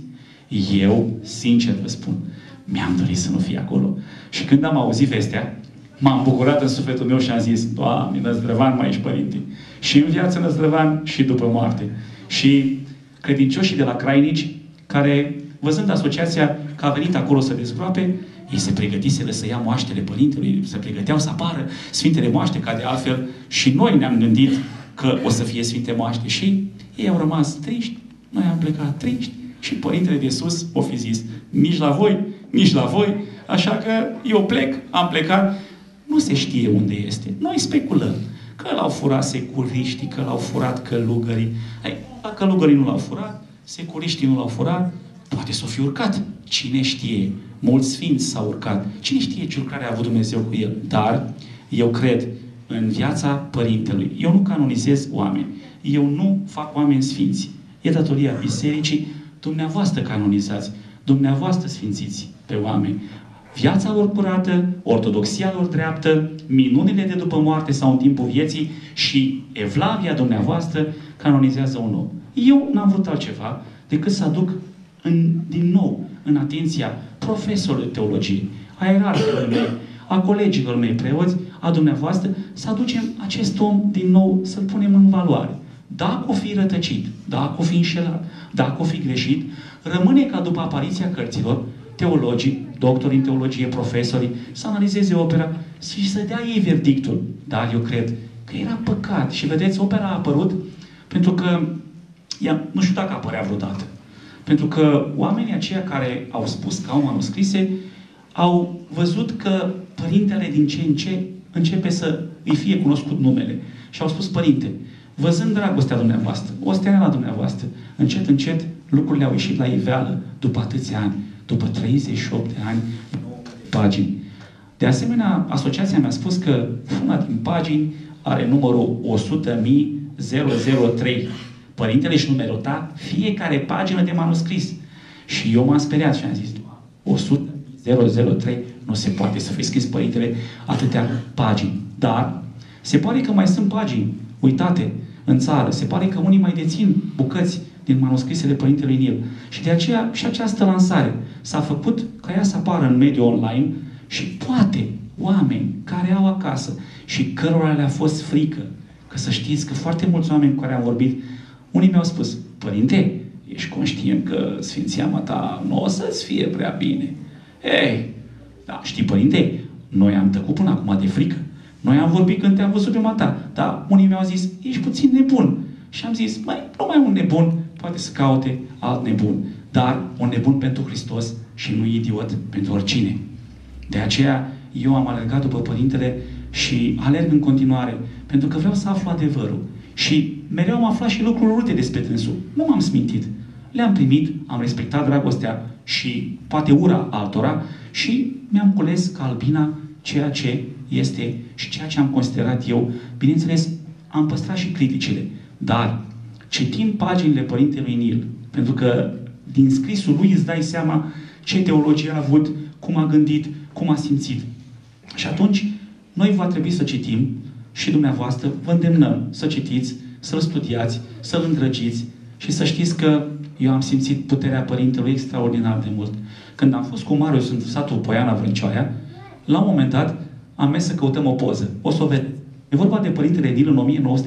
Eu, sincer vă spun, mi-am dorit să nu fie acolo. Și când am auzit vestea, m-am bucurat în sufletul meu și am zis, Doamne, Năzdrăvan, mai ești părinte. Și în viață Năzdrăvan și după moarte. Și credincioșii de la Crainici, care, văzând asociația că a venit acolo să dezgroape, ei se pregătiseră să ia moaștele părintelui, se pregăteau să apară Sfintele Moaște, ca de altfel și noi ne-am gândit că o să fie Sfinte Moaște. Și ei au rămas triști, noi am plecat triști și Părintele de Sus o fi zis, nici la voi, nici la voi, așa că eu plec, am plecat. Nu se știe unde este. Noi speculăm că l-au furat securiștii, că l-au furat călugării. Dacă călugării nu l-au furat, securiștii nu l-au furat, poate s-o fi urcat. Cine știe? Mulți sfinți s-au urcat. Cine știe ce lucrare a avut Dumnezeu cu el? Dar eu cred în viața Părintelui. Eu nu canonizez oameni. Eu nu fac oameni sfinți. E datoria bisericii. Dumneavoastră canonizați. Dumneavoastră sfințiți pe oameni. Viața lor curată, ortodoxia lor dreaptă, minunile de după moarte sau în timpul vieții și evlavia dumneavoastră canonizează un om. Eu n-am vrut altceva decât să aduc din nou în atenția profesorului de teologie, a ierarhilor mei, a colegilor mei preoți, a dumneavoastră, să aducem acest om din nou, să-l punem în valoare. Dacă o fi rătăcit, dacă o fi înșelat, dacă o fi greșit, rămâne ca după apariția cărților, teologii, doctori în teologie, profesorii, să analizeze opera și să dea ei verdictul. Dar eu cred că era păcat. Și vedeți, opera a apărut pentru că, nu știu dacă apărea vreodată, pentru că oamenii aceia care au spus că au manuscrise, au văzut că Părintele din ce în ce începe să îi fie cunoscut numele. Și au spus, Părinte, văzând dragostea dumneavoastră, osteneala dumneavoastră, încet, încet, lucrurile au ieșit la iveală după atâția ani. După 38 de ani, 9 pagini. De asemenea, asociația mi-a spus că una din pagini are numărul 100.003. Părintele își numerota fiecare pagină de manuscris. Și eu m-am speriat și am zis, 100.003, nu se poate să fi scris Părintele atâtea pagini. Dar se pare că mai sunt pagini uitate în țară. Se pare că unii mai dețin bucăți din manuscrisele Părintelui Nil. Și de aceea și această lansare s-a făcut ca ea să apară în mediul online și poate oameni care au acasă și cărora le-a fost frică, că să știți că foarte mulți oameni cu care am vorbit, unii mi-au spus, Părinte, ești conștient că sfințeama ta nu o să-ți fie prea bine. Ei, da, știi, Părinte, noi am tăcut până acum de frică. Noi am vorbit când te-am văzut pe mata, dar unii mi-au zis, ești puțin nebun. Și am zis, numai un nebun poate să caute alt nebun. Dar un nebun pentru Hristos și nu idiot pentru oricine. De aceea eu am alergat după Părintele și alerg în continuare, pentru că vreau să aflu adevărul. Și mereu am aflat și lucruri urâte despre dânsul. Nu m-am smintit. Le-am primit, am respectat dragostea și poate ura altora și mi-am cules ca albina ceea ce este și ceea ce am considerat eu. Bineînțeles, am păstrat și criticile. Dar, citind paginile Părintelui Nil, pentru că din scrisul lui îți dai seama ce teologie a avut, cum a gândit, cum a simțit. Și atunci, noi va trebui să citim și dumneavoastră vă îndemnăm să citiți, să-l studiați, să-l îndrăgiți și să știți că eu am simțit puterea Părintelui extraordinar de mult. Când am fost cu Marius în satul Poiana Vrâncioaia, la un moment dat am mers să căutăm o poză. O să o vedeți. E vorba de Părintele Nil în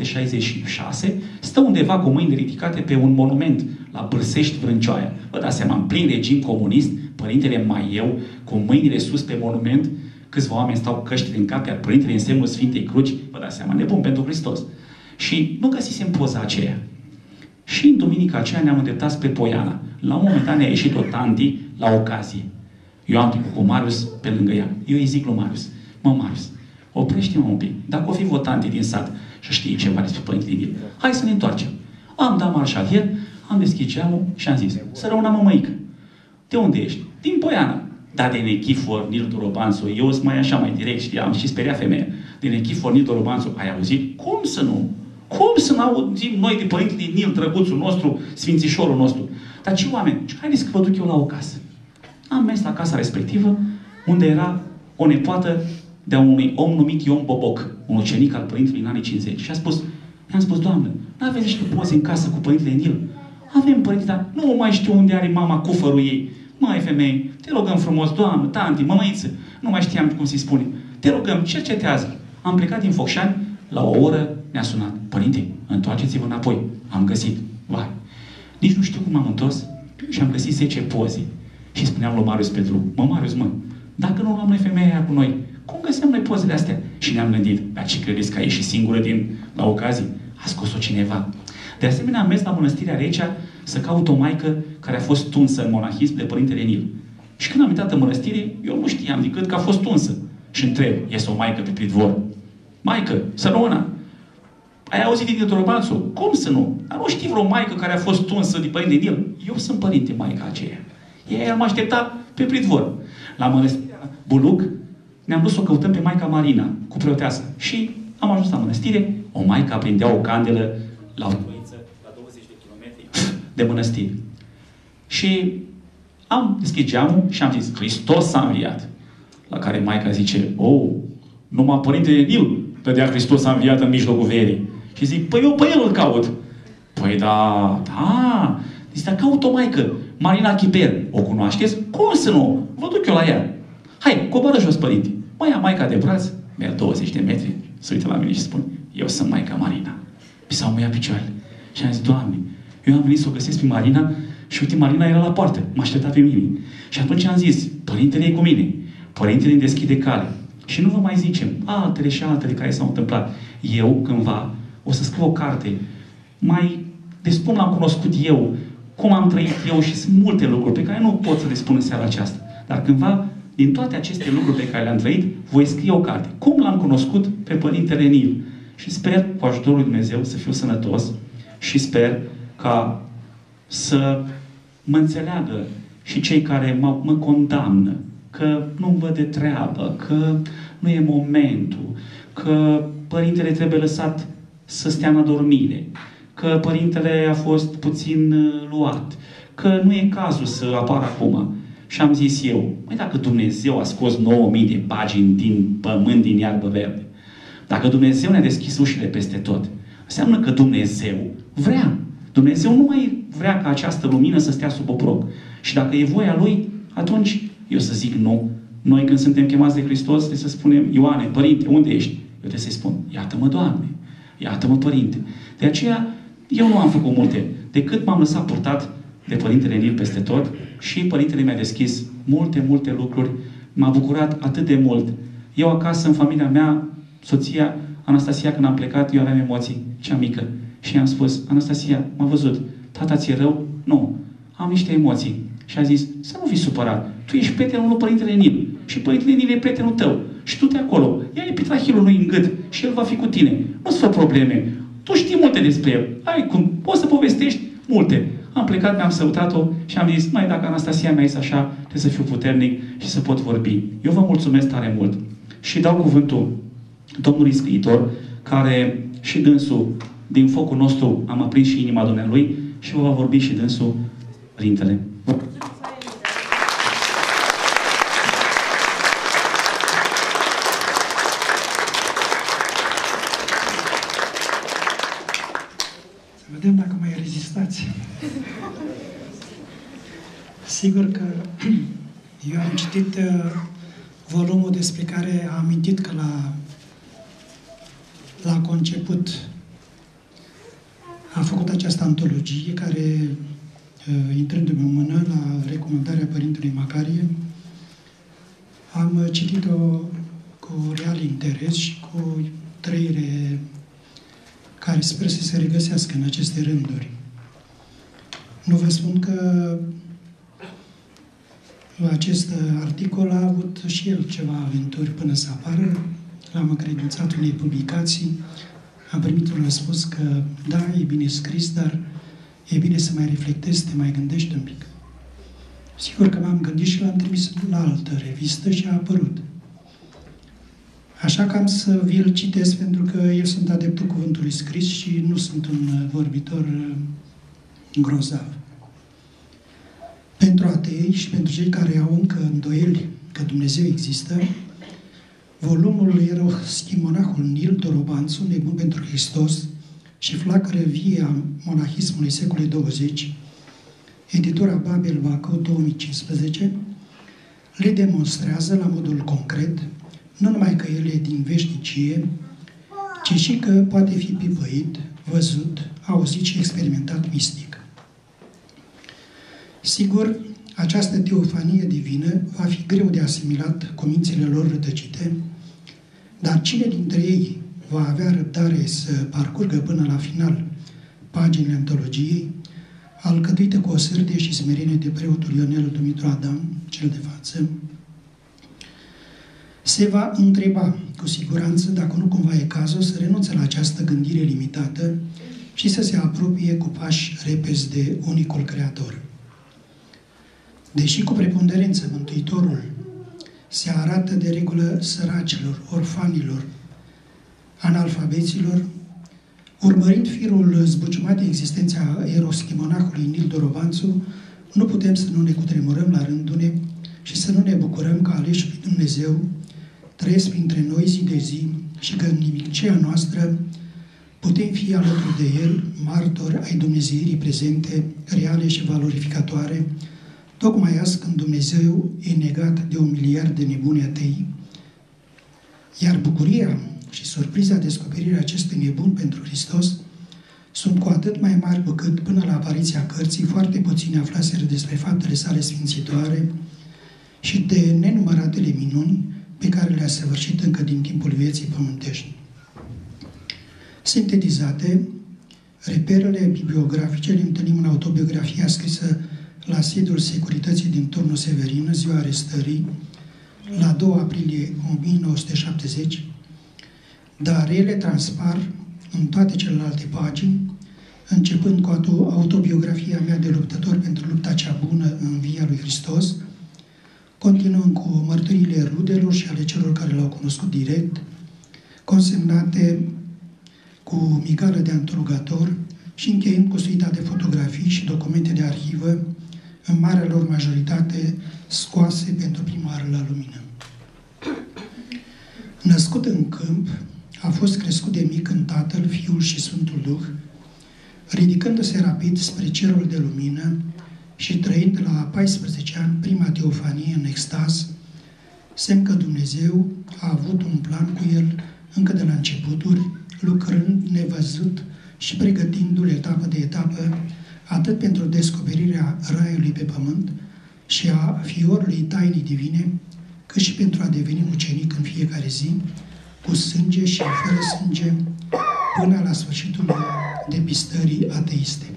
1966, stă undeva cu mâinile ridicate pe un monument la Bârsești, Vrâncioaia. Vă dați seama, în plin regim comunist, Părintele Maieu, cu mâinile sus pe monument, câțiva oameni stau căștile în cap, iar Părintele în semnul Sfintei Cruci, vă dați seama, nebun pentru Hristos. Și nu găsisem poza aceea. Și în duminica aceea ne-am îndreptat spre Poiana. La un moment dat ne-a ieșit o tanti la ocazie. Eu am trecut cu Marius pe lângă ea. Eu îi zic lui Marius, Marius, oprește-mă un pic. Dacă o fi votantii din sat și știi ceva despre Părintele Nil, hai să ne întoarcem. Am dat marș arrier, am deschis geamul și am zis, să rămână mămăică. De unde ești? Din Poiana. Da, de Nechifor Nil Dorobanțu. Eu sunt mai așa, mai direct, știam și speria femeia. De Nechifor Nil Dorobanțu, ai auzit? Cum să nu? Cum să nu auzim noi de Părintele Nil, drăguțul nostru, sfințișorul nostru? Dar ce oameni? Haideți că vă duc eu la o casă. Am mers la casa respectivă, unde era o nepoată de unui om numit Ion Boboc, un ucenic al părintelui în anii 50. Și i-am spus, Doamne, nu aveți niște poze în casă cu părintele Nil? Avem, părinte, dar nu mai știu unde are mama cufărul ei. Mai femei, te rugăm frumos, Doamne, tanti, mămăiță, nu mai știam cum să-i spune. Te rugăm, cercetează. Am plecat din Focșani, la o oră ne-a sunat. Părinte, întoarceți-vă înapoi. Am găsit. Vai. Nici nu știu cum am întors și am găsit 10 poze. Și spuneam lui Marius Petru, Marius, dacă nu luăm noi femeia aia cu noi, cum găsim noi pozele astea? Și ne-am gândit, dar ce credeți că a ieșit singură la ocazii? A scos-o cineva. De asemenea, am mers la Mănăstirea Recea să caut o maică care a fost tunsă în monahism de părintele Nil. Și când am intrat în mănăstire, eu nu știam decât că a fost tunsă. Și întreb, iese o maică pe pridvor. Maică, sărăuna, ai auzit din Dorobanțu? Cum să nu? Dar nu știi vreo maică care a fost tunsă de părinte Nil? Eu sunt părinte, maica aceea. Ea mă aștepta pe pridvor. La Mănăstirea Buluc ne-am dus să o căutăm pe maica Marina, cu preoteasă. Și am ajuns la mănăstire, o maică aprindea o candelă la o băiță la 20 de kilometri de mănăstire. Și am deschis geamul și am zis, Hristos s-a înviat. La care maica zice, numai părintele Nil dădea Hristos s-a înviat în mijlocul verii. Și zic, păi eu pe el îl caut. Păi da. Zice, dar caut o maică, Marina Chiper. O cunoașteți? Cum să nu? Vă duc eu la ea. Hai, coboară jos, părinte. Mă ia maica de braț, merg 20 de metri, se uită la mine și spune, eu sunt maica Marina. Și s-au muiat picioarele. Și am zis, Doamne, eu am venit să o găsesc pe Marina și uite, Marina era la poartă, mă aștepta pe mine. Și atunci am zis, părintele e cu mine, părintele îmi deschide cale. Și nu vă mai zicem altele și altele care s-au întâmplat. Eu, cândva, o să scriu o carte mai despre cum l-am cunoscut eu, cum am trăit eu și sunt multe lucruri pe care nu pot să le spun în seara aceasta. Dar cândva, din toate aceste lucruri pe care le-am trăit, voi scrie o carte. Cum l-am cunoscut pe părintele Nil. Și sper, cu ajutorul lui Dumnezeu, să fiu sănătos și sper ca să mă înțeleagă și cei care mă condamnă, că nu-mi văd de treabă, că nu e momentul, că părintele trebuie lăsat să stea în adormire, că părintele a fost puțin luat, că nu e cazul să apară acum. Și am zis eu, dacă Dumnezeu a scos 9000 de pagini din pământ, din iarbă verde, dacă Dumnezeu ne-a deschis ușile peste tot, înseamnă că Dumnezeu vrea. Dumnezeu nu mai vrea ca această lumină să stea sub obrog. Și dacă e voia Lui, atunci eu să zic nu. Noi când suntem chemați de Hristos, trebuie să spunem, Ioane, Părinte, unde ești? Eu trebuie să-i spun, iată-mă, Doamne, iată-mă, Părinte. De aceea, eu nu am făcut multe, decât m-am lăsat purtat de Părintele Nil peste tot și Părintele mi-a deschis multe lucruri. M-a bucurat atât de mult. Eu acasă, în familia mea, soția Anastasia, când am plecat, eu aveam emoții, cea mică. Și i-am spus, Anastasia, m-a văzut, tata ți-e rău? Nu. Am niște emoții. Și a zis, să nu fii supărat. Tu ești prietenul lui Părintele Nil. Și Părintele Nil e prietenul tău. Și tu te acolo. Ia-i pitrahilul lui în gât și el va fi cu tine. Nu-ți fă probleme. Tu știi multe despre el. Ai cum, poți să povestești multe. Am plecat, mi-am sărutat-o și am zis, dacă Anastasia mi-a zis așa, trebuie să fiu puternic și să pot vorbi. Eu vă mulțumesc tare mult. Și dau cuvântul Domnului Scriitor, care și dânsul, din focul nostru, am aprins și inima Dumnealui și vă va vorbi și dânsul Părintele. Să vedem dacă mai rezistați. Sigur că eu am citit volumul despre care am amintit că la conceput a făcut această antologie care, intrându-mi în mână la recomandarea Părintelui Macarie, am citit-o cu real interes și cu trăire care sper să se regăsească în aceste rânduri. Nu vă spun că acest articol a avut și el ceva aventuri până să apară. L-am încredințat unei publicații. Am primit un răspuns că, da, e bine scris, dar e bine să mai reflectezi, să te mai gândești un pic. Sigur că m-am gândit și l-am trimis la altă revistă și a apărut. Așa că am să vi-l citesc, pentru că eu sunt adeptul cuvântului scris și nu sunt un vorbitor grozav. Pentru atei și pentru cei care au încă îndoieli că Dumnezeu există, volumul Ieroschimonahul Nil Dorobanțu, Nebun pentru Hristos, și Flacără vie a monahismului secolului 20, editura Babel Bacău 2015, le demonstrează la modul concret nu numai că el e din veșnicie, ci și că poate fi pipăit, văzut, auzit și experimentat mistic. Sigur, această teofanie divină va fi greu de asimilat cu mințile lor rătăcite, dar cine dintre ei va avea răbdare să parcurgă până la final paginile antologiei, alcătuite cu o sârdie și smerenie de preotul Ionel Dumitru Adam, cel de față, se va întreba cu siguranță dacă nu cumva e cazul să renunțe la această gândire limitată și să se apropie cu pași repezi de unicul Creator. Deși cu preponderență Mântuitorul se arată de regulă săracilor, orfanilor, analfabeților, urmărind firul zbuciumat de existența Ieroschimonahului Nil Dorobanțu, nu putem să nu ne cutremurăm la rândul și să nu ne bucurăm că aleși lui Dumnezeu trăiesc printre noi zi de zi și că în nimicea noastră putem fi alături de El, martori ai dumnezeirii prezente, reale și valorificatoare, tocmai azi când Dumnezeu e negat de 1 miliard de nebuni atei, iar bucuria și surpriza descoperirii acestui nebun pentru Hristos sunt cu atât mai mari cu cât până la apariția cărții foarte puțini aflaseră despre faptele sale sfințitoare și de nenumăratele minuni pe care le-a săvârșit încă din timpul vieții pământești. Sintetizate, reperele bibliografice le întâlnim în autobiografia scrisă la sediul Securității din Turnul Severin, ziua arestării, la 2 aprilie 1970, dar ele transpar în toate celelalte pagini, începând cu autobiografia mea de luptător pentru lupta cea bună în via lui Hristos, continuând cu mărturiile rudelor și ale celor care l-au cunoscut direct, consemnate cu migală de antologator și încheiând cu suita de fotografii și documente de arhivă, în marea lor majoritate scoase pentru prima oară la lumină. Născut în câmp, a fost crescut de mic în Tatăl, Fiul și Sfântul Duh, ridicându-se rapid spre cerul de lumină și trăind la 14 ani prima teofanie în extaz, semn că Dumnezeu a avut un plan cu el încă de la începuturi, lucrând nevăzut și pregătindu-l etapă de etapă, atât pentru descoperirea raiului pe pământ și a fiorului tainii divine, cât și pentru a deveni ucenic în fiecare zi, cu sânge și fără sânge, până la sfârșitul depistării ateiste.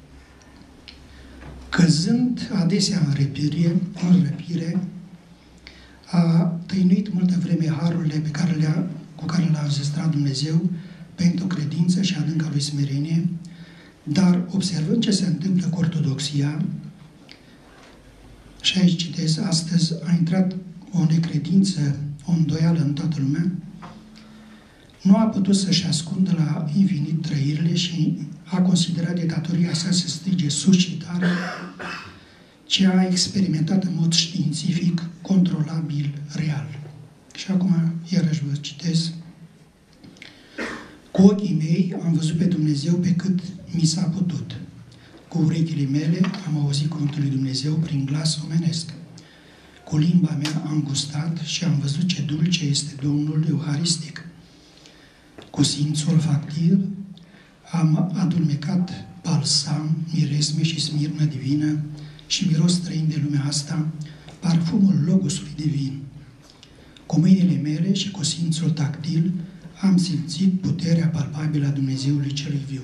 Căzând adesea în răpire, a tăinuit multă vreme harurile cu care l-a înzestrat Dumnezeu pentru credință și adânca lui smerenie, dar observând ce se întâmplă cu ortodoxia, și aici citez, astăzi a intrat o necredință, o îndoială în toată lumea, nu a putut să-și ascundă la infinit trăirile și a considerat de datoria sa să strige sus și tare ce a experimentat în mod științific, controlabil, real. Și acum, iarăși vă citesc. Cu ochii mei am văzut pe Dumnezeu pe cât mi s-a putut. Cu urechile mele am auzit cuvântul lui Dumnezeu prin glas omenesc. Cu limba mea am gustat și am văzut ce dulce este Domnul Euharistic. Cu simțul olfactiv am adulmecat balsam, miresme și smirnă divină și miros străin de lumea asta, parfumul Logosului divin. Cu mâinile mele și cu simțul tactil am simțit puterea palpabilă a Dumnezeului celui viu.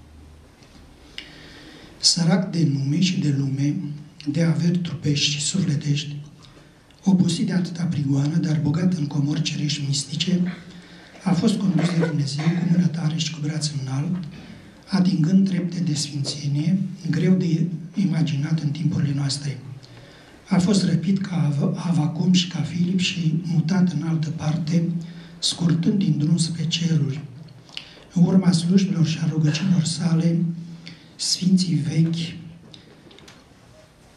Sărac de nume și de lume, de averi trupești și sufletești, obosit de atâta prigoană, dar bogat în comori cerești mistice, a fost condus de Dumnezeu cu mână tare și cu braț înalt, atingând trepte de sfințenie, greu de imaginat în timpurile noastre. A fost răpit ca Avacum și ca Filip și mutat în altă parte, scurtând din drum spre ceruri. În urma slujbelor și a rugăciunilor sale, sfinții vechi,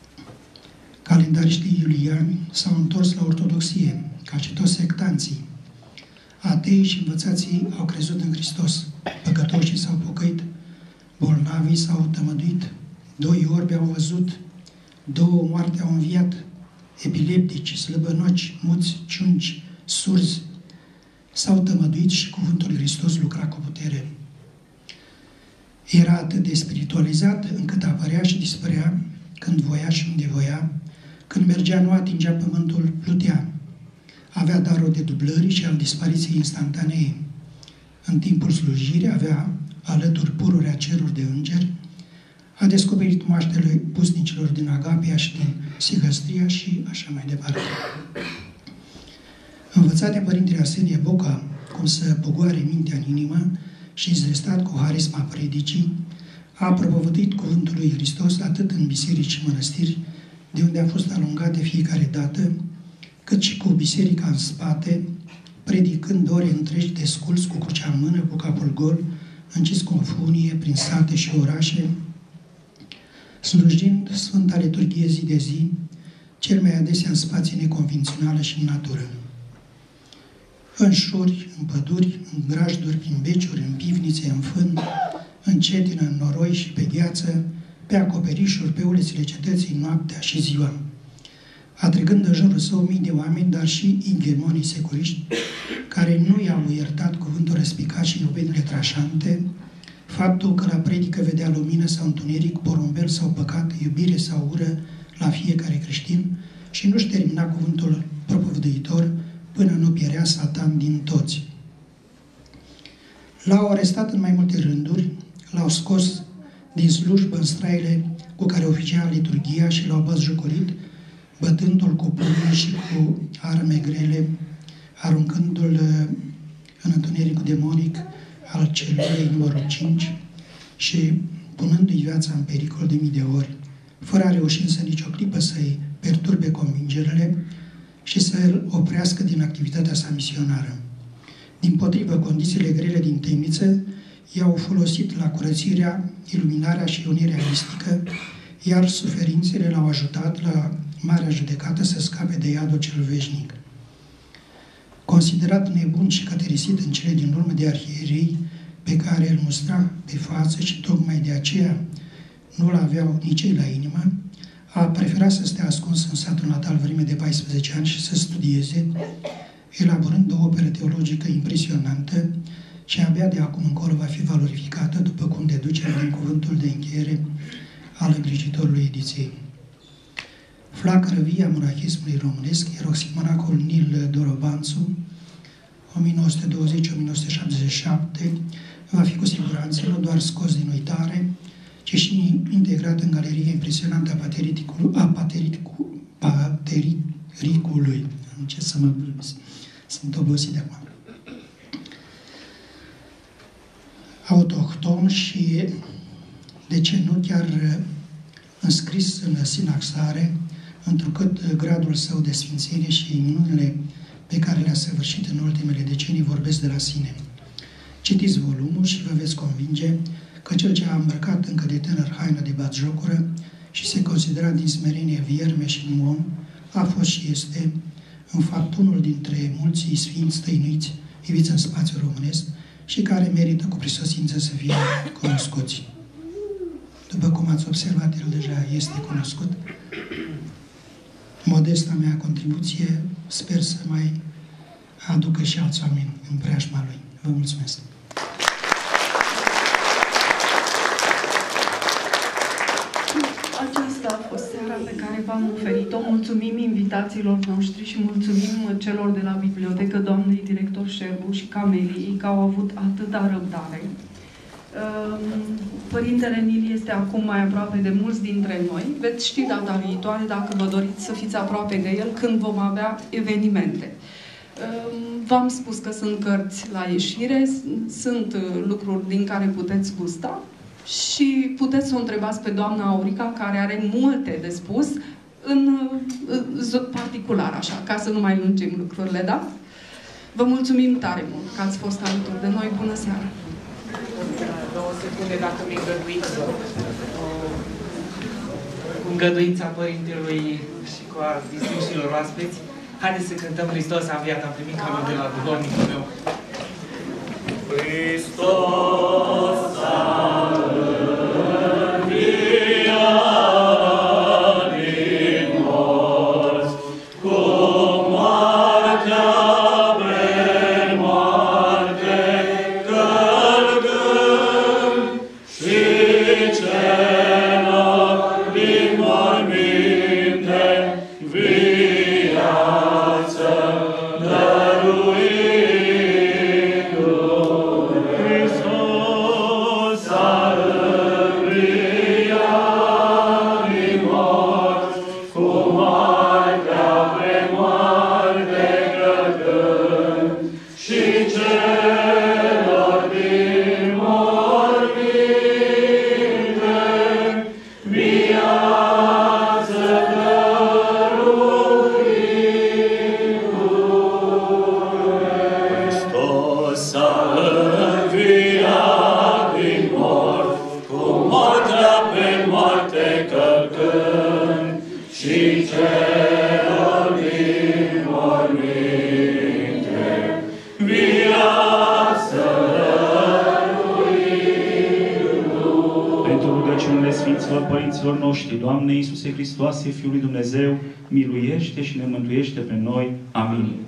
calendariștii iuliani, s-au întors la ortodoxie, ca și toți sectanții, Ateii și învățații au crezut în Hristos. Păcătoșii s-au pocăit, bolnavii s-au tămăduit, 2 orbi au văzut, 2 moarte au înviat, epileptici, slăbănoci, muți, ciungi, surzi s-au tămăduit și cuvântul lui Hristos lucra cu putere. Era atât de spiritualizat încât apărea și dispărea când voia și unde voia, când mergea nu atingea pământul, plutea. Avea darul de dublării și al dispariției instantanee. În timpul slujirii avea alături pururea ceruri de îngeri, a descoperit moaștele pusnicilor din Agapia și din Sigăstria și așa mai departe. Învățat de Părintele Arsenie Boca cum să pogoare mintea în inimă și izrestat cu harisma predicii, a propovăduit cuvântul lui Hristos atât în biserici și mănăstiri, de unde a fost alungat de fiecare dată, cât și cu biserica în spate, predicând ore întregi de sculți cu crucea în mână, cu capul gol, încis cu funie prin sate și orașe, slujind Sfânta Liturghie zi de zi, cel mai adesea în spații neconvenționale și în natură. În șuri, în păduri, în grajduri, prin beciuri, în pivnițe, în fân, în cetină, în noroi și pe gheață, pe acoperișuri, pe ulițele cetății, noaptea și ziua, atrăgând în jurul său mii de oameni, dar și inghemonii securiști, care nu i-au iertat cuvântul răspicat și iubirile trașante, faptul că la predică vedea lumină sau întuneric, porumbel sau păcat, iubire sau ură la fiecare creștin și nu-și termina cuvântul propovăduitor până nu pierea Satan din toți. L-au arestat în mai multe rânduri, l-au scos din slujbă în straile cu care oficia liturghia și l-au batjocorit, bătându-l cu pumnii și cu arme grele, aruncându-l în întunericul demonic al celulei numărul 5 și punându-i viața în pericol de mii de ori, fără a reuși însă nicio clipă să-i perturbe convingerile și să-l oprească din activitatea sa misionară. Dimpotrivă, condițiile grele din temniță i-au folosit la curățirea, iluminarea și unirea mistică, iar suferințele l-au ajutat la marea judecată să scape de iadul cel veșnic. Considerat nebun și caterisit în cele din urmă de arhierei pe care îl mustra pe față și tocmai de aceea nu-l aveau nici ei la inimă, a preferat să stea ascuns în satul natal vreme de 14 ani și să studieze, elaborând o operă teologică impresionantă și abia de acum încolo va fi valorificată, după cum deducem din cuvântul de încheiere al îngrijitorului ediției. Flacără vie a monahismului românesc, ieroximonacul Nil Dorobanțu, 1920-1977, va fi cu siguranță nu doar scos din uitare, ci și integrat în galeria impresionantă a patericului. Nu ce să mă blâmbesc. Sunt obosit de acum. Autohton și, de ce nu, chiar înscris în sinaxare, întrucât gradul său de sfințire și minunile pe care le-a săvârșit în ultimele decenii vorbesc de la sine. Citiți volumul și vă veți convinge că cel ce a îmbrăcat încă de tânăr haină de batjocură și se considera din smerenie vierme și nu om, a fost și este, în fapt, unul dintre mulții sfinți tăinuiți iubiți în spațiul românesc și care merită cu prisosință să fie cunoscuți. După cum ați observat, el deja este cunoscut. Modesta mea contribuție, sper să mai aducă și alți oameni în preajma lui. Vă mulțumesc! Aceasta a fost seara pe care v-am oferit-o. Mulțumim invitațiilor noștri și mulțumim celor de la bibliotecă, doamnei director Șerbu și Cameliei, că au avut atâta răbdare. Părintele Nil este acum mai aproape de mulți dintre noi. Veți ști data viitoare, dacă vă doriți să fiți aproape de el, când vom avea evenimente. V-am spus că sunt cărți la ieșire, sunt lucruri din care puteți gusta și puteți să o întrebați pe doamna Aurica, care are multe de spus, în particular, așa, ca să nu mai lungim lucrurile, da? Vă mulțumim tare mult că ați fost alături de noi. Bună seara! 2 secunde, dacă mi îngăduiți, cu îngăduința Părintelui și cu a distinșilor oaspeți. Haideți să cântăm Hristos a înviat, am primit calul de la duhovnicul meu. Părinților noștri, Doamne Iisuse Hristoase, Fiul lui Dumnezeu, miluiește și ne mântuiește pe noi. Amin.